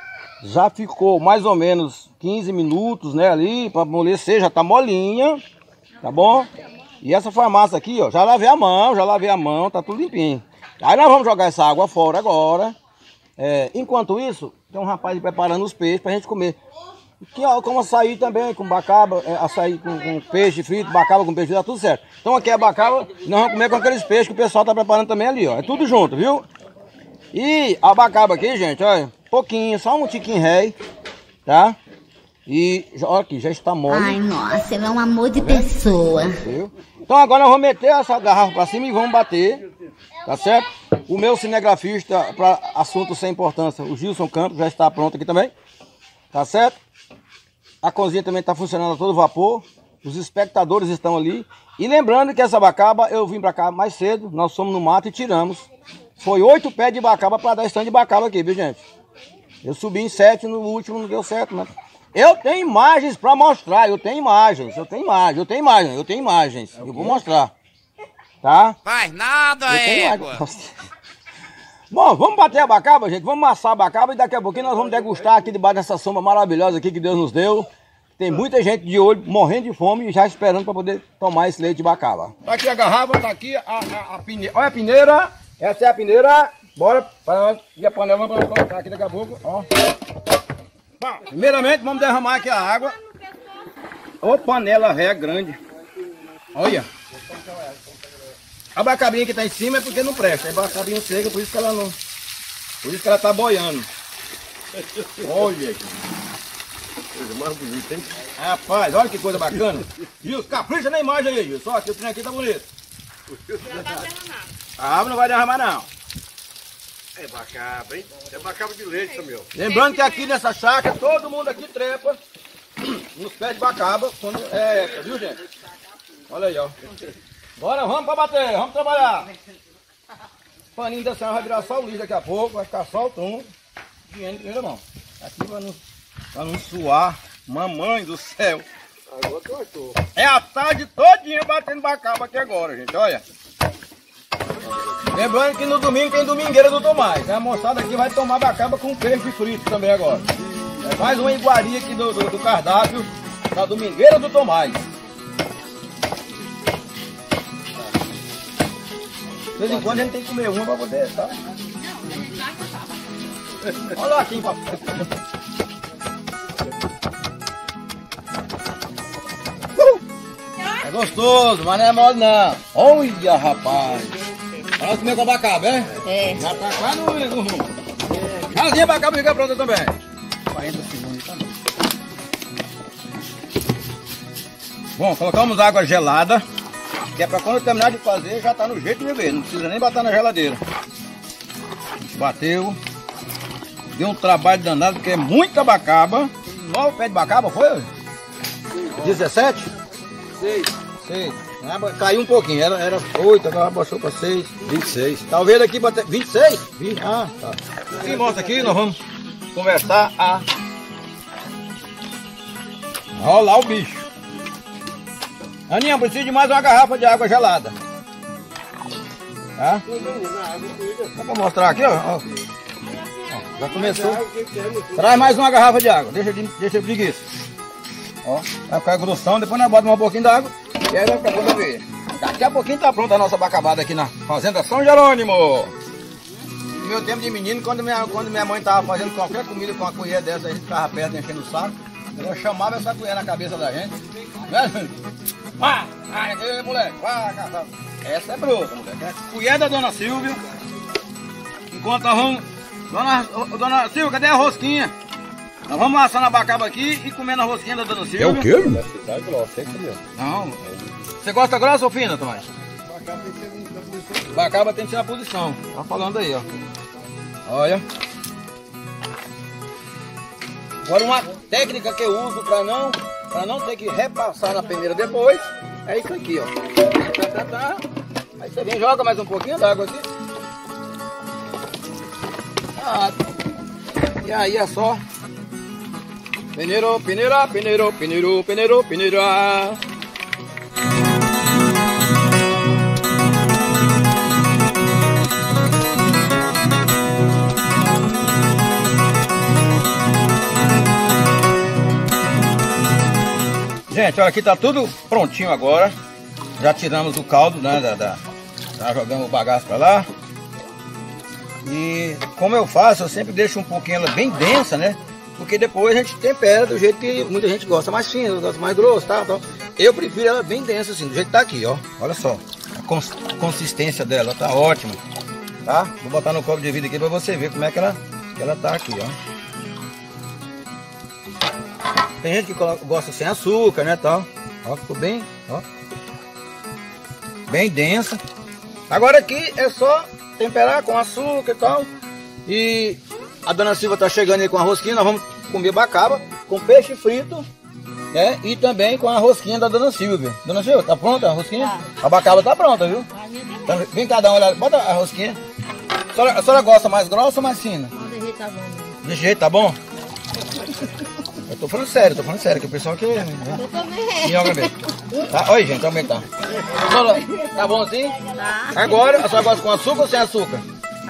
Já ficou mais ou menos 15 minutos, né, ali, para amolecer, já tá molinha, tá bom? E essa foi a massa aqui, ó, já lavei a mão, tá tudo limpinho. Aí nós vamos jogar essa água fora agora. Enquanto isso, tem um rapaz preparando os peixes pra gente comer. Aqui, ó, como açaí também, com bacaba, açaí com peixe frito, bacaba com peixe frito, tá tudo certo. Então aqui é a bacaba, nós vamos comer com aqueles peixes que o pessoal tá preparando também ali, ó. É tudo junto, viu? E a bacaba aqui, gente, olha, pouquinho, só um tiquinho rei, tá? E, olha aqui, já está mole. Ai, nossa, ele é um amor de pessoa. Viu? Então agora nós vamos meter essa garrafa pra cima e vamos bater, tá certo? O meu cinegrafista para assuntos sem importância, o Gilson Campos, já está pronto aqui também, tá certo? A cozinha também está funcionando a todo vapor. Os espectadores estão ali. E lembrando que essa bacaba, eu vim para cá mais cedo. Nós fomos no mato e tiramos. Foi 8 pés de bacaba para dar stand de bacaba aqui, viu, gente? Eu subi em 7, no último não deu certo, né? Eu tenho imagens para mostrar. Eu tenho imagens. Eu vou mostrar. Tá? Faz nada, égua. Bom, vamos bater a bacaba, gente. Vamos amassar a bacaba e daqui a pouquinho nós vamos degustar aqui debaixo dessa sombra maravilhosa aqui que Deus nos deu. Tem muita gente de olho, morrendo de fome e já esperando para poder tomar esse leite de bacaba. Tá aqui a garrafa, tá aqui a peneira. Olha a peneira. Essa é a peneira. Bora para nós. E a panela vamos colocar aqui daqui a pouco. Ó. Bom, primeiramente vamos derramar aqui a água. Ô panela ré grande. Olha. A bacabinha que tá em cima é porque não presta. É bacabinha seca, por isso que ela não. Por isso que ela tá boiando. Olha aqui. Coisa mais bonita, hein? Rapaz, olha que coisa bacana. Gil, capricha na imagem aí, Gil. Só que o trem aqui tá bonito. Não vai derramar. A água não vai derramar, não. É bacaba, hein? É bacaba de leite, Samuel. Lembrando que aqui nessa chácara, todo mundo aqui trepa nos pés de bacaba. Quando é época, viu, gente? Olha aí, ó. Bora, vamos pra bater, vamos trabalhar. O paninho da senhora vai virar só o lixo daqui a pouco, vai ficar só o tom. Dinheiro em primeira mão. Aqui pra não suar. Mamãe do céu. Agora cortou. É a tarde todinha batendo bacaba aqui agora, gente, olha. Lembrando que no domingo tem domingueira do Tomás. A moçada aqui vai tomar bacaba com peixe frito também agora. É mais uma iguaria aqui do cardápio da domingueira do Tomás. De vez em quando a gente tem que comer uma pra poder, tá? Olha lá aqui, papai. É gostoso, mas não é mole não. Olha, rapaz. Vai comer com bacaba, é? É. Já tá quase no rumo. Casinha bacaba fica pronta também. 40 segundos também. Bom, colocamos água gelada, que é pra quando eu terminar de fazer, já tá no jeito de beber. Não precisa nem botar na geladeira. A gente bateu. Deu um trabalho danado, porque é muita abacaba. 9 pés de abacaba, foi? 17? 6. Caiu um pouquinho, era 8, agora baixou para 6. 26. Talvez aqui para 26? Ah, tá. Aqui, mostra aqui, nós vamos conversar a rolar o bicho. Aninha, preciso de mais uma garrafa de água gelada. Tá? Dá pra mostrar aqui, ó. Já começou. Traz mais uma garrafa de água, deixa de preguiça. Ó, vai ficar grossão, depois nós botamos um pouquinho d'água e aí vai ficar pronto a ver. Daqui a pouquinho tá pronta a nossa abacabada aqui na Fazenda São Jerônimo. No meu tempo de menino, quando minha mãe tava fazendo qualquer comida com uma colher dessa, a gente ficava perto enchendo o saco. Ela chamava essa colher na cabeça da gente. Vá, aqui, moleque, vá, caçar. Essa é bruta, moleque. É a colher da dona Silvia. Enquanto nós vamos. Dona Silvia, cadê a rosquinha? Nós vamos assando a abacaba aqui e comendo a rosquinha da dona Silvia. É o quê? Não. Você gosta grossa ou fina, Tomás? Abacaba tem que ser na posição. Tá falando aí, ó. Olha. Agora uma técnica que eu uso pra não ter que repassar na peneira depois, é isso aqui, ó. Aí você vem e joga mais um pouquinho d'água aqui. E aí é só peneira. Gente, olha, aqui tá tudo prontinho agora. Já tiramos o caldo, né? Já jogamos o bagaço pra lá. E como eu faço, eu sempre deixo um pouquinho ela bem densa, né? Porque depois a gente tempera do jeito que muita gente gosta mais fino, gosta mais grosso, tá? Então, eu prefiro ela bem densa assim, do jeito que tá aqui, ó. Olha só, a consistência dela tá ótima, tá? Vou botar no copo de vidro aqui pra você ver como é que ela tá aqui, ó. Tem gente que gosta sem açúcar, né, tal. Ó, ficou bem, ó. Bem densa. Agora aqui é só temperar com açúcar e tal. E a dona Silva tá chegando aí com a rosquinha. Nós vamos comer abacaba com peixe frito, né? E também com a rosquinha da dona Silvia. Dona Silvia, tá pronta a rosquinha? A abacaba tá pronta, viu? Então, vem cá dar uma olhada. Bota a rosquinha. A senhora gosta mais grossa ou mais fina? Desse jeito tá bom. Desse jeito tá bom? Eu tô falando sério, que o pessoal aqui... Né? Eu também. Minhoca mesmo. Tá? Olha, gente, como é que tá? Tá bom assim? Tá. Agora, a senhora gosta com açúcar ou sem açúcar?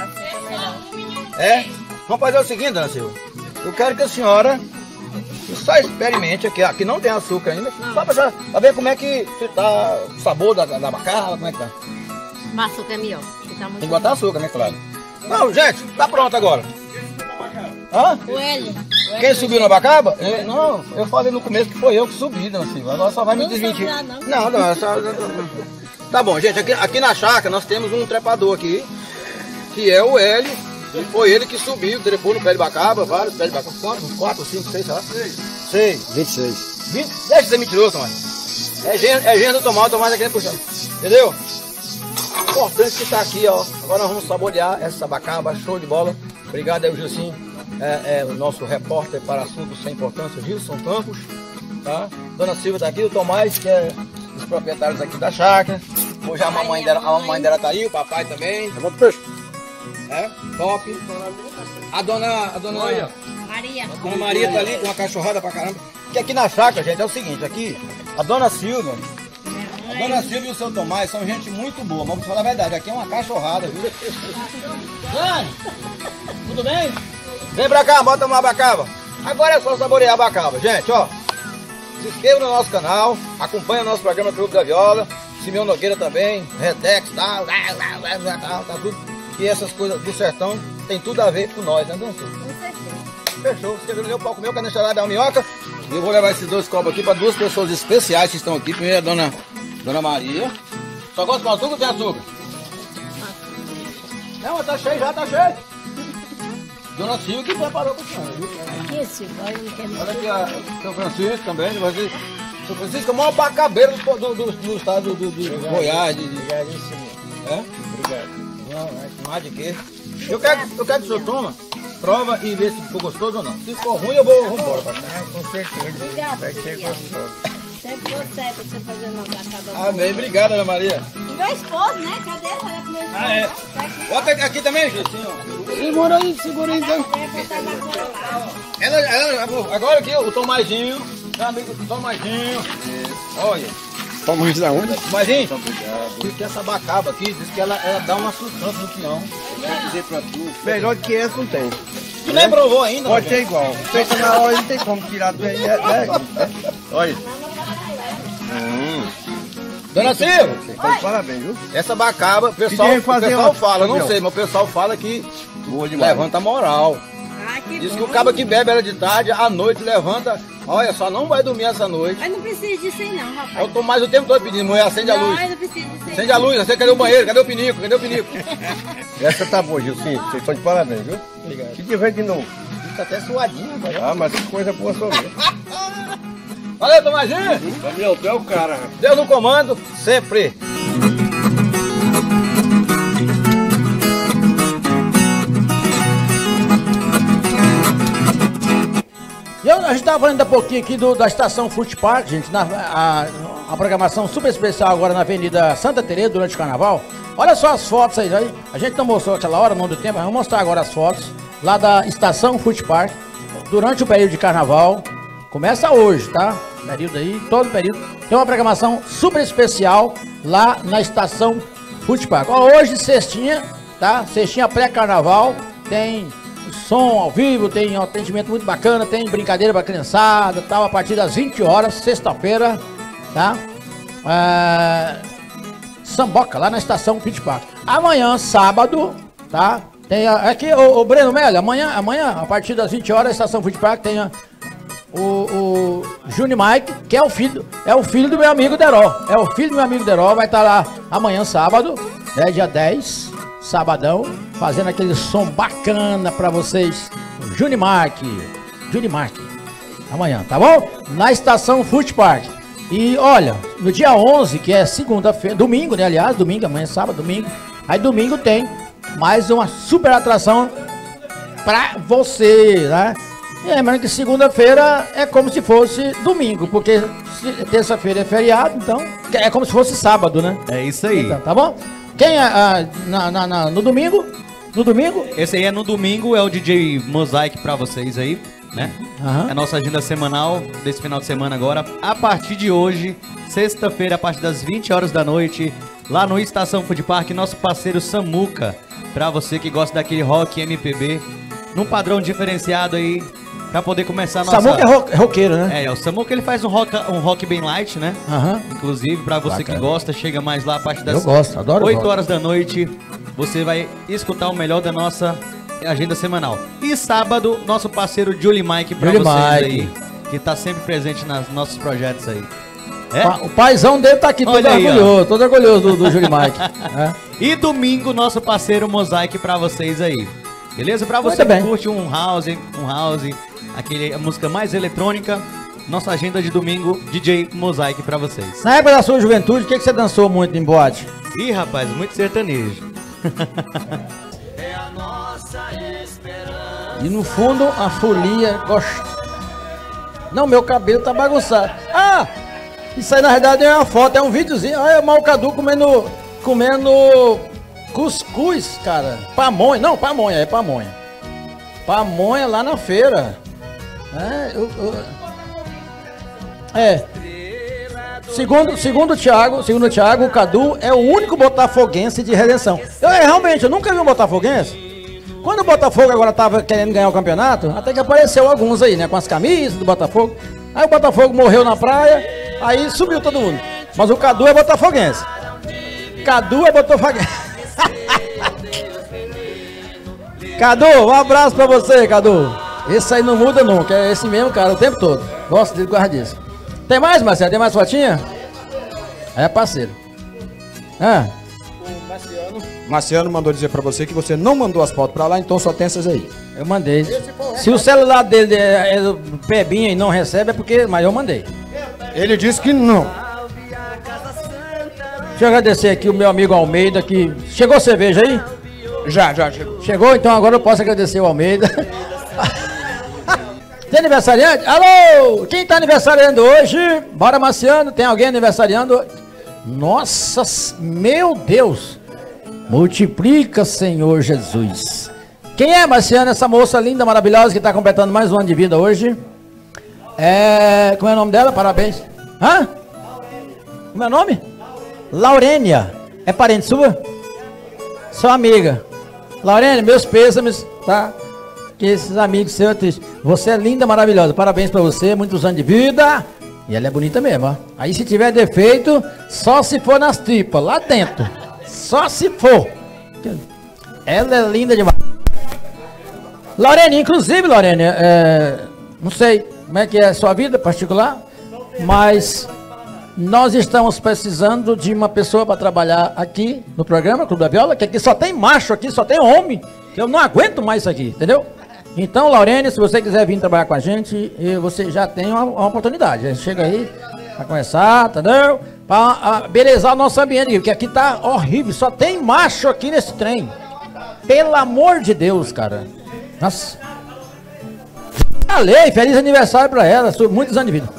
É? Vamos fazer o seguinte, dona Silvia. Eu quero que a senhora só experimente aqui. Aqui não tem açúcar ainda. Só pra ver como é que tá o sabor da abacaba, como é que tá. O açúcar é melhor. Tá muito tem que botar açúcar, né, claro. Não, gente, tá pronto agora. Hã? O Hélio. Quem subiu na abacaba? Não, eu falei no começo que foi eu que subi, dona Silvia. Agora só vai me desmentir. Não, só... Tá bom, gente, aqui na chácara nós temos um trepador aqui, que é o Hélio. E foi ele que subiu, trepou no pé de abacaba, vários pés de abacaba. Quantos? 4, 5, 6, sei lá. 6. 26. Deixa de ser mentiroso, Tomás. É gênero do Tomás aqui puxando. Entendeu? Importante que tá aqui, ó. Agora nós vamos saborear essa abacaba, show de bola. Obrigado aí, Gilcinho. É o nosso repórter para assuntos sem importância, Gilson Campos, tá? Dona Silvia tá aqui, o Tomás, que é os proprietários aqui da chácara. Hoje a mamãe dela tá aí, o papai também. É, top. A dona Maria tá ali com uma cachorrada pra caramba. Que aqui na chácara, gente, é o seguinte, aqui, a dona Silvia e o seu Tomás são gente muito boa, mas vou falar a verdade, aqui é uma cachorrada, viu? Dani, tudo bem? Vem pra cá, bota uma abacaba. Agora é só saborear a abacaba. Gente, ó, se inscreva no nosso canal, acompanha o nosso programa Clube da Viola, Simeão Nogueira também, Redex, tal, tudo. E essas coisas do sertão tem tudo a ver com nós, né, dona Silvia? Fechou, se inscreva no meu palco meu, cadê a da minhoca? E eu vou levar esses 2 copos aqui para 2 pessoas especiais que estão aqui. Primeiro a dona Maria. Só gosta com açúcar ou tem açúcar? Não, mas tá cheio já, tá cheio. Dona Silvia que preparou para o senhor, viu? Isso, olha aqui o seu Francisco também. São Francisco é o maior bacabeiro do estado do Goiás. É? Obrigado. Não há de quê. Eu quero que o senhor toma, prova e vê se ficou gostoso ou não. Se ficou ruim, eu vou embora. Com certeza. Obrigada, vai ser gostoso. Sempre você pra você fazer uma bacada. Amém, obrigado, Ana Maria. E meu esposo, né? Cadê? Olha pro meu esposo. Ah, é. Bota aqui também, gente. Segura aí então. Agora aqui, o Tomazinho. Meu amigo Tomazinho. Olha. Tomazinho da onde? Tomazinho. Diz que essa bacaba aqui, diz que ela dá uma sustância no pinhão. Quer dizer pra tu, melhor do que essa não tem. Tu nem provou ainda? Pode ter igual. Feita na hora, não tem como tirar do né? Olha. Dona Ciro, parabéns, viu? Essa bacaba, o pessoal fala, não sei, mas o pessoal fala que levanta a moral. Diz que o cabo que bebe ela de tarde, à noite levanta, olha, só não vai dormir essa noite. Mas não precisa disso aí não, rapaz. Eu tô mais o tempo todo pedindo, mulher, acende a luz. Não, não precisa disso aí. Acende a luz, você cadê o banheiro, cadê o pinico, cadê o pinico? Essa tá boa, Gilcinho, vocês estão de parabéns, viu? Obrigado. Se tiver de novo. Tá até suadinho, rapaz. Ah, mas que coisa boa só ver. Valeu, Tomazinho. Meu Deus, cara. Deus no comando, sempre. A gente estava falando há pouquinho aqui da estação Food Park, gente, a programação super especial agora na Avenida Santa Teresa durante o carnaval. Olha só as fotos aí, a gente não mostrou aquela hora, não deu tempo, mas vamos mostrar agora as fotos lá da estação Food Park durante o período de carnaval. Começa hoje, tá? Período aí, todo período. Tem uma programação super especial lá na estação Food Park. Ó, hoje, sextinha, tá? Sextinha pré-carnaval, tem som ao vivo, tem um atendimento muito bacana, tem brincadeira pra criançada, tal, a partir das 20 horas, sexta-feira, tá? Samboca, lá na estação Food Park. Amanhã, sábado, tá? Tem aqui, o Breno Mello, amanhã, a partir das 20 horas, a estação Food Park tem o Juni Mike, que é o filho do meu amigo Deró. É o filho do meu amigo Deró, vai estar lá amanhã, sábado, né, dia 10, sabadão, fazendo aquele som bacana pra vocês. Juni Mike, amanhã, tá bom? Na estação Food Park. E olha, no dia 11, que é segunda-feira, domingo, né, aliás, domingo, amanhã é sábado, domingo. Aí domingo tem mais uma super atração pra você, né? E lembrando que segunda-feira é como se fosse domingo, porque terça-feira é feriado, então é como se fosse sábado, né? É isso aí. Então, tá bom? Quem no domingo? No domingo? Esse aí é no domingo, é o DJ Mosaic pra vocês aí, né? É a nossa agenda semanal desse final de semana agora. A partir de hoje, sexta-feira, a partir das 20 horas da noite, lá no Estação Food Park, nosso parceiro Samuca, pra você que gosta daquele rock MPB, num padrão diferenciado aí, pra poder começar a nossa... Samuca é roqueiro, né? O Samuca ele faz um rock bem light, né? Inclusive, pra você que gosta, chega mais lá a partir das 8 horas da noite, você vai escutar o melhor da nossa agenda semanal. E sábado, nosso parceiro Julie Mike pra vocês aí, que tá sempre presente nos nossos projetos aí. O paizão dele tá aqui, todo orgulhoso do Julie Mike. E domingo, nosso parceiro Mosaic pra vocês aí. Beleza? Pra você que curte um house, a música mais eletrônica, nossa agenda de domingo, DJ Mosaic pra vocês. Na época da sua juventude, o que você dançou muito em boate? Ih, rapaz, muito sertanejo. É a nossa esperança. E no fundo, a folia gosta. Não, meu cabelo tá bagunçado. Ah! Isso aí na verdade é uma foto, é um videozinho. Olha o Malcadu comendo cuscuz, cara. Pamonha, não, pamonha, é pamonha. Pamonha lá na feira. Segundo o Thiago, o Cadu é o único botafoguense de redenção. Realmente, eu nunca vi um botafoguense. Quando o Botafogo agora tava querendo ganhar o campeonato, até que apareceu alguns aí, né, com as camisas do Botafogo. Aí o Botafogo morreu na praia, aí subiu todo mundo. Mas o Cadu é botafoguense. Cadu, um abraço pra você, Cadu. Esse aí não muda nunca, é esse mesmo cara o tempo todo. Gosto de guardar disso. Tem mais, Marcelo? Tem mais fotinha? É parceiro. Marciano mandou dizer pra você que você não mandou as fotos pra lá, então só tem essas aí. Eu mandei. Se o celular dele é do Pebinha e não recebe, é porque... Mas eu mandei. Ele disse que não. Deixa eu agradecer aqui o meu amigo Almeida, que... Chegou a cerveja aí? Já chegou. Chegou? Então agora eu posso agradecer o Almeida. Tem aniversariante? Alô! Quem tá aniversariando hoje? Bora, Marciano. Tem alguém aniversariando hoje? Nossa, meu Deus! Multiplica, Senhor Jesus. Quem é, Marciano? Essa moça linda, maravilhosa, que está completando mais um ano de vida hoje. Como é o nome dela? Parabéns. Hã? Como é o nome? Laurênia. É parente sua? Sua amiga. Laurênia, meus pêsames, tá? Que esses amigos seus, você é linda, maravilhosa. Parabéns pra você, muitos anos de vida. E ela é bonita mesmo, ó. Aí se tiver defeito, só se for nas tripas, lá dentro. Só se for. Ela é linda demais. Laurênia, inclusive, Laurênia, não sei como é que é a sua vida particular, mas nós estamos precisando de uma pessoa para trabalhar aqui no programa Clube da Viola, que aqui só tem macho, aqui só tem homem, que eu não aguento mais isso aqui, entendeu? Então, Laurênia, se você quiser vir trabalhar com a gente, você já tem uma oportunidade. A gente chega aí para começar, entendeu? Para belezar o nosso ambiente, porque aqui tá horrível, só tem macho aqui nesse trem. Pelo amor de Deus, cara. Nossa. Falei, feliz aniversário para ela, muitos anos de vida.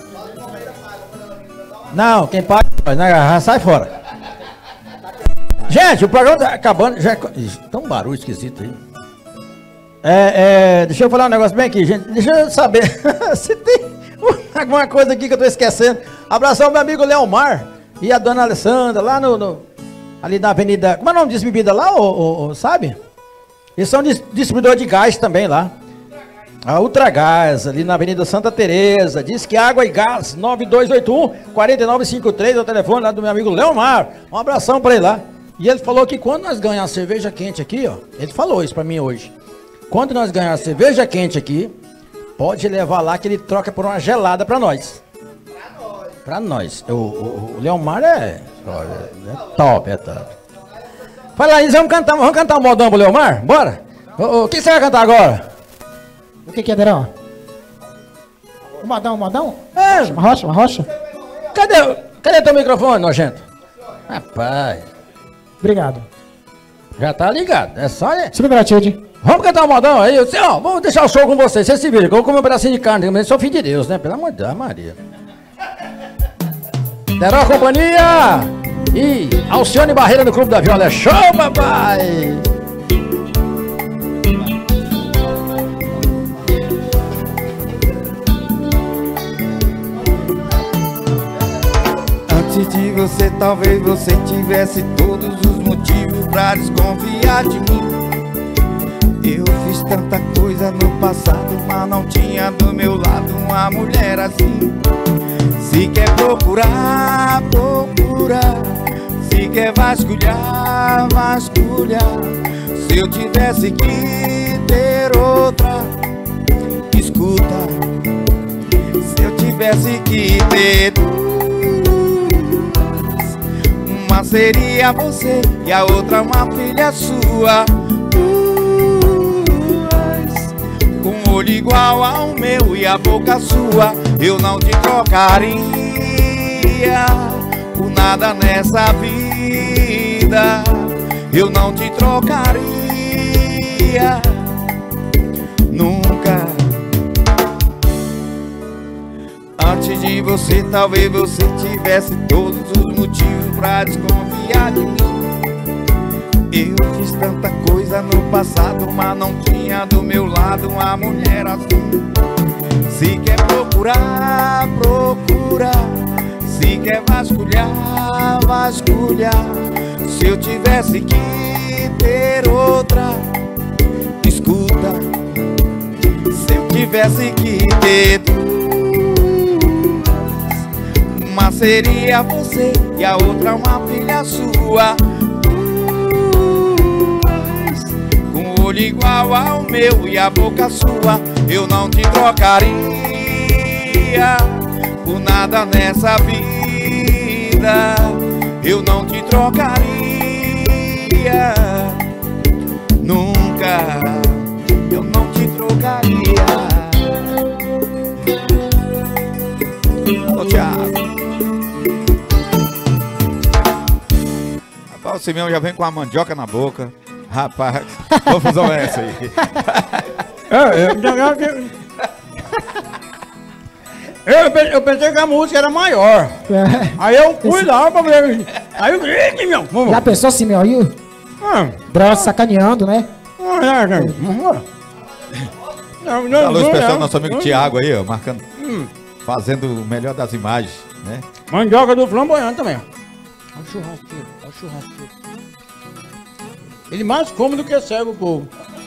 Não, quem paga, já sai fora. Gente, o programa tá acabando. Já... Tá um barulho esquisito aí. Deixa eu falar um negócio bem aqui, gente. Deixa eu saber se tem alguma coisa aqui que eu tô esquecendo. Abração ao meu amigo Leomar e a dona Alessandra, lá ali na avenida. Como é o nome dessa bebida lá, sabe? Eles são distribuidor de gás também lá. A Ultragás, ali na Avenida Santa Teresa. Diz que água e gás, 9281-4953, é o telefone lá do meu amigo Leomar. Um abração pra ele lá. E ele falou que quando nós ganharmos cerveja quente aqui, ó. Ele falou isso pra mim hoje. Quando nós ganharmos cerveja quente aqui, pode levar lá que ele troca por uma gelada pra nós. Pra nós. O Leomar é top, é top. Fala aí, vamos cantar um modão pro Leomar? Bora? O que você vai cantar agora? O que é, Derão? Um modão? Uma rocha? Cadê teu microfone, nojento? Rapaz. Obrigado. Já tá ligado, é só... Subgratitude. Vamos cantar um modão aí, vamos deixar o show com vocês, vocês se viram, que eu vou comer um pedacinho de carne, eu sou filho de Deus, né? Pelo amor de Deus, Maria. Deró Companhia e Alcione Barreira do Clube da Viola, é show, papai! Antes de você, talvez você tivesse todos os motivos pra desconfiar de mim. Eu fiz tanta coisa no passado, mas não tinha do meu lado uma mulher assim. Se quer procurar, se quer vasculhar, se eu tivesse que ter outra, escuta. Se eu tivesse que ter uma seria você e a outra uma filha sua, com um olho igual ao meu e a boca sua. Eu não te trocaria por nada nessa vida. Eu não te trocaria nunca. Antes de você, talvez você tivesse todos os motivos pra desconfiar de mim. Eu fiz tanta coisa no passado, mas não tinha do meu lado uma mulher assim. Se quer procurar, se quer vasculhar, se eu tivesse que ter outra, escuta. Se eu tivesse que ter duas, uma seria você e a outra uma filha sua, com o olho igual ao meu e a boca sua. Eu não te trocaria por nada nessa vida. Eu não te trocaria nunca. Eu não te trocaria. Ô, Thiago. Simeão já vem com a mandioca na boca. Rapaz, confusão é essa aí? Eu pensei que a música era maior. Aí eu fui lá pra ver. Aí eu grito, meu. Já pensou, Simeão? Aí? Droga, sacaneando, né? Alô, especial nosso amigo Thiago aí, ó, marcando, fazendo o melhor das imagens, né? Mandioca do flamboyante também. Olha o churrasqueiro, olha o churrasqueiro. Ele mais come do que serve o povo.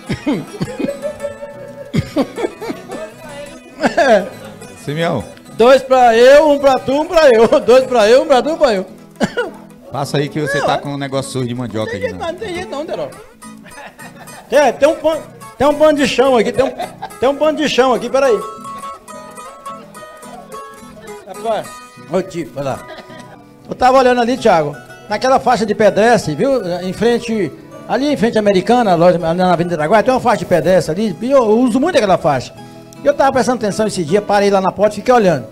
Simeão. 2 pra eu, 1 pra tu, 1 pra eu. 2 pra eu, 1 pra tu, 1 pra eu. Passa aí que você tá com um negócio sujo de mandioca aí. Não tem jeito não, Terol. Tem um pano de chão aqui, tem um pano de chão aqui, peraí. Rapaz, ô tio, vai lá. Eu tava olhando ali, Thiago, naquela faixa de pedestre, viu? Ali em frente à Americana, na Avenida Iraguaia, tem uma faixa de pedestre ali, e eu uso muito aquela faixa. Eu tava prestando atenção esse dia, parei lá na porta e fiquei olhando.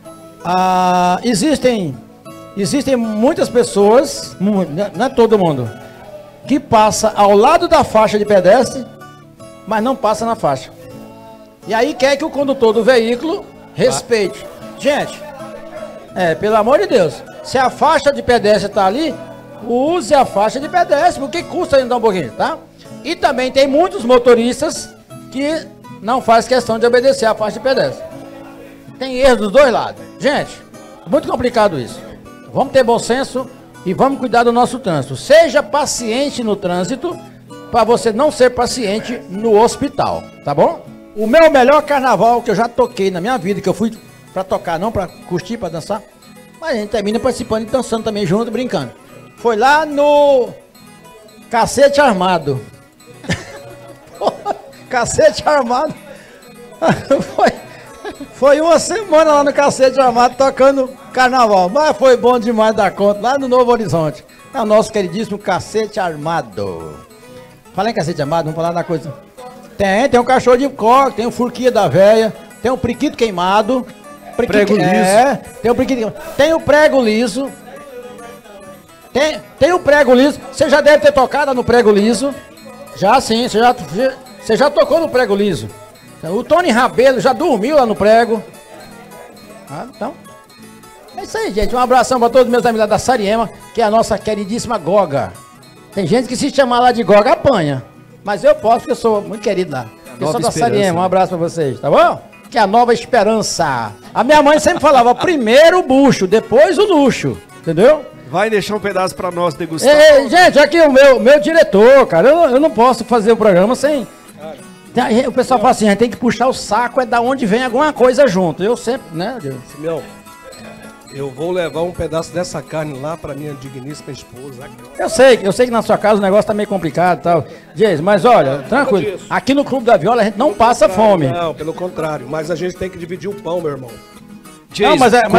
Existem muitas pessoas, não é todo mundo, que passa ao lado da faixa de pedestre, mas não passa na faixa. E aí quer que o condutor do veículo respeite. Gente, pelo amor de Deus, se a faixa de pedestre está ali, use a faixa de pedestre, porque custa ainda um pouquinho, tá? E também tem muitos motoristas que não faz questão de obedecer a faixa de pedestre. Tem erro dos dois lados. Gente, é muito complicado isso. Vamos ter bom senso e vamos cuidar do nosso trânsito. Seja paciente no trânsito, para você não ser paciente no hospital, tá bom? O meu melhor carnaval que eu já toquei na minha vida, que eu fui para tocar, não para curtir, para dançar, mas a gente termina participando e dançando também junto, brincando. Foi lá no Cacete Armado. Cacete Armado. Foi uma semana lá no Cacete Armado tocando carnaval. Mas foi bom demais da conta, lá no Novo Horizonte. É o nosso queridíssimo Cacete Armado. Fala em Cacete Armado, vamos falar da coisa. Tem um cachorro de coque, tem o Furquia da Véia, tem o Priquito Queimado. Prego liso. Tem o Priquito Queimado. Tem o Prego Liso. Tem o Prego Liso. Você já deve ter tocado no Prego Liso. Já sim, você já tocou no Prego Liso. O Tony Rabelo já dormiu lá no prego. Então, é isso aí, gente. Um abração para todos os meus amigos lá da Sariema, que é a nossa queridíssima Goga. Tem gente que se chamar lá de Goga apanha. Mas eu posso, porque eu sou muito querido lá. Eu sou da Sariema. Um abraço para vocês, tá bom? Que é a nova esperança. A minha mãe sempre falava, primeiro o bucho, depois o luxo. Entendeu? Vai deixar um pedaço pra nós degustar. Gente, aqui o meu diretor, cara, eu não posso fazer o programa sem... O pessoal fala assim, a gente tem que puxar o saco, é da onde vem alguma coisa junto. Eu sempre, né, Deus? Simeão, eu vou levar um pedaço dessa carne lá pra minha digníssima esposa. Eu sei que na sua casa o negócio tá meio complicado e tal. Gente, mas olha, tranquilo. Aqui no Clube da Viola a gente não passa fome. Não, pelo contrário. Mas a gente tem que dividir o pão, meu irmão. Não,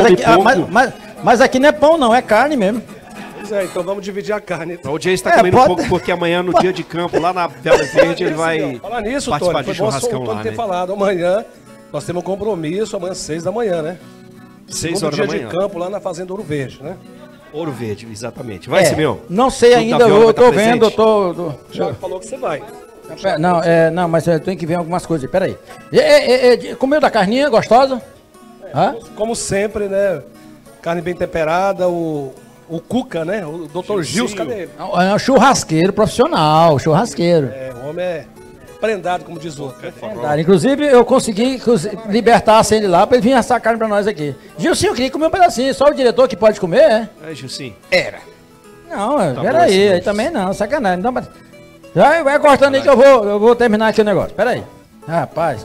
mas aqui não é pão não, é carne mesmo. Pois é, então vamos dividir a carne. O Jace tá comendo um pouco porque amanhã no dia de campo, lá na Vela Verde, ele vai Falar nisso, participar Tony, de churrascão lá, ter né? falado. Amanhã nós temos um compromisso, amanhã 6 da manhã, né? 6 horas da manhã. dia de campo lá na Fazenda Ouro Verde, né? Ouro Verde, exatamente. Vai, Simeão. Não sei ainda, eu tô vendo, eu tô... Já falou que você vai. Não, mas eu tenho que ver algumas coisas. Pera aí. Comeu da carninha gostosa? Como sempre, né? Carne bem temperada, o Cuca, né? O Dr. Gilson, cadê ele? É um churrasqueiro profissional, churrasqueiro. O homem é prendado, como diz o outro. Inclusive, eu consegui libertar ele lá pra ele vir assar carne pra nós aqui. Gilcinho, eu queria comer um pedacinho, só o diretor que pode comer, É, Gilcinho. Não, peraí, aí também não, sacanagem. Não, já vai cortando aí que eu vou terminar aqui o negócio. Peraí. Rapaz.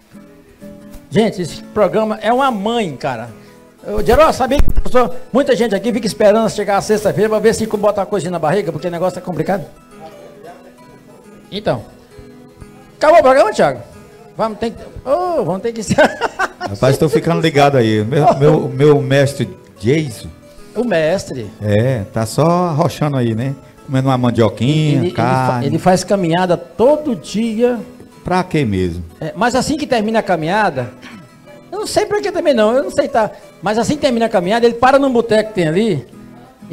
Gente, esse programa é uma mãe, cara. Geral, sabia que muita gente aqui fica esperando chegar a sexta-feira pra ver se bota uma coisinha na barriga, porque o negócio tá complicado. Então. Acabou o programa, Thiago? Vamos ter que... Rapaz, estou ficando ligado aí. Meu mestre Jason. O mestre. Tá só arrochando aí, né? Comendo uma mandioquinha, carne. Ele faz caminhada todo dia. Pra quê mesmo? Mas assim que termina a caminhada, eu não sei pra que também não, eu não sei, tá? Mas assim que termina a caminhada, ele para num boteco que tem ali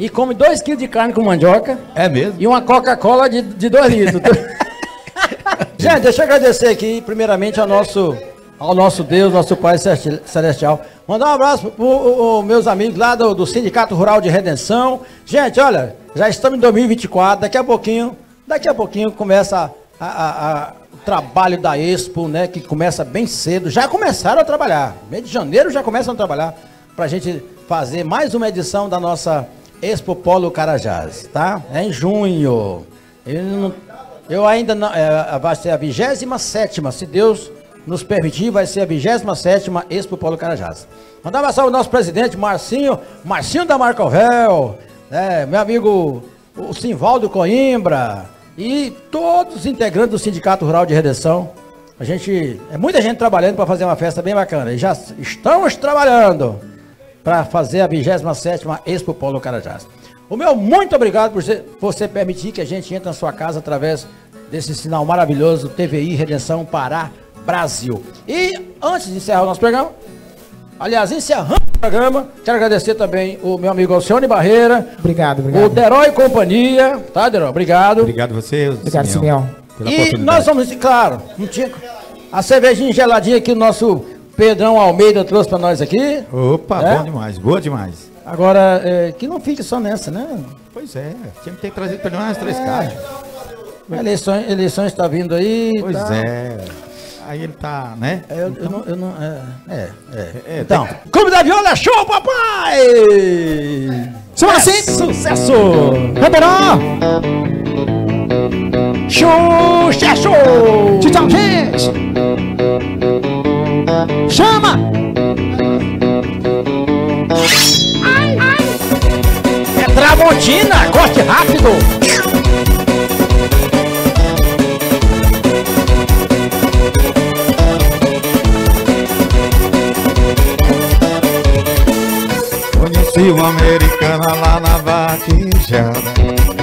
e come 2 kg de carne com mandioca. É mesmo? E uma Coca-Cola de 2 litros. Gente, deixa eu agradecer aqui, primeiramente, ao nosso Deus, nosso Pai Celestial. Mandar um abraço para os meus amigos lá do Sindicato Rural de Redenção. Gente, olha, já estamos em 2024, daqui a pouquinho começa o trabalho da Expo, né, que começa bem cedo. Já começaram a trabalhar, mês de janeiro já começam a trabalhar para a gente fazer mais uma edição da nossa Expo Polo Carajás, tá? É em junho. Eu ainda não, vai ser a 27ª, se Deus nos permitir, vai ser a 27ª Expo Polo Carajás. Mandar um salve ao nosso presidente Marcinho da Marcovel, né, meu amigo o Simvaldo Coimbra e todos os integrantes do Sindicato Rural de Redenção. É muita gente trabalhando para fazer uma festa bem bacana. E já estamos trabalhando para fazer a 27ª Expo Polo Carajás. O meu muito obrigado por você permitir que a gente entre na sua casa através desse sinal maravilhoso TVI Redenção Pará Brasil. E antes de encerrar o nosso programa, aliás, encerrando o programa, quero agradecer também o meu amigo Alcione Barreira. Obrigado. O Derói e Companhia. Tá, Derói? Obrigado. Obrigado a você, Obrigado, Simeão. E nós vamos, claro, não tinha a cervejinha geladinha que o nosso Pedrão Almeida trouxe pra nós aqui. Opa, bom demais, boa demais. Agora, que não fique só nessa, né? Pois é, tinha que ter trazido pelo menos 3 caixas. Eleições está vindo aí. Pois tá. é. Aí ele tá, né? Então, Clube da Viola é show, papai! Semana assim, sucesso! Reveró! Xuxa show! Tchau, gente! Chama! É Tramontina, corte rápido! Conheci uma americana lá na vaquejada.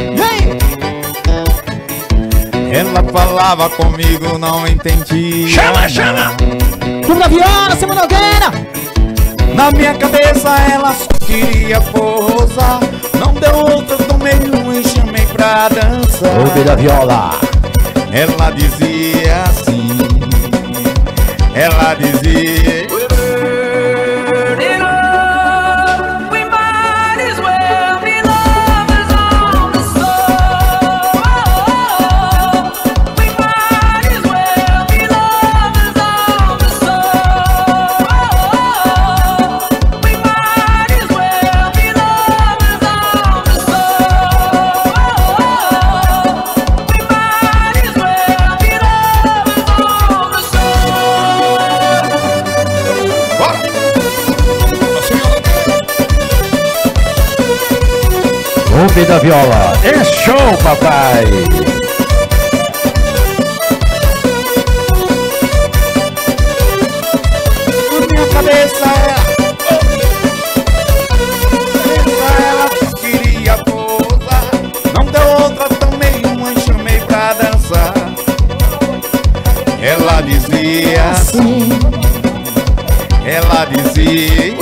Ela falava comigo, não entendia. Chama! Clube da Viola, Semana Nogueira! Na minha cabeça ela só queria força. Não deu outra do meio e chamei pra dançar. Clube da Viola. Ela dizia assim. Ela dizia. Clube da Viola é show, papai! Na minha cabeça ela só queria posar. Não deu outra também, uma chamei pra dançar. Ela dizia assim. Ela dizia.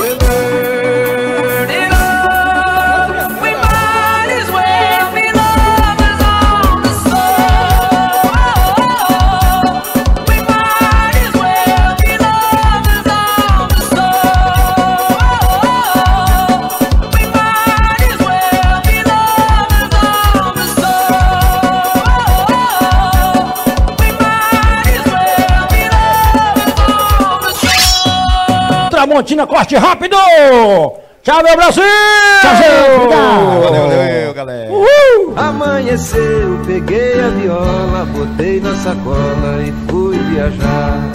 Tramontina, corte rápido! Tchau, meu Brasil! Tchau, gente! Obrigado! Valeu, galera! Amanheceu, peguei a viola, botei na sacola e fui viajar.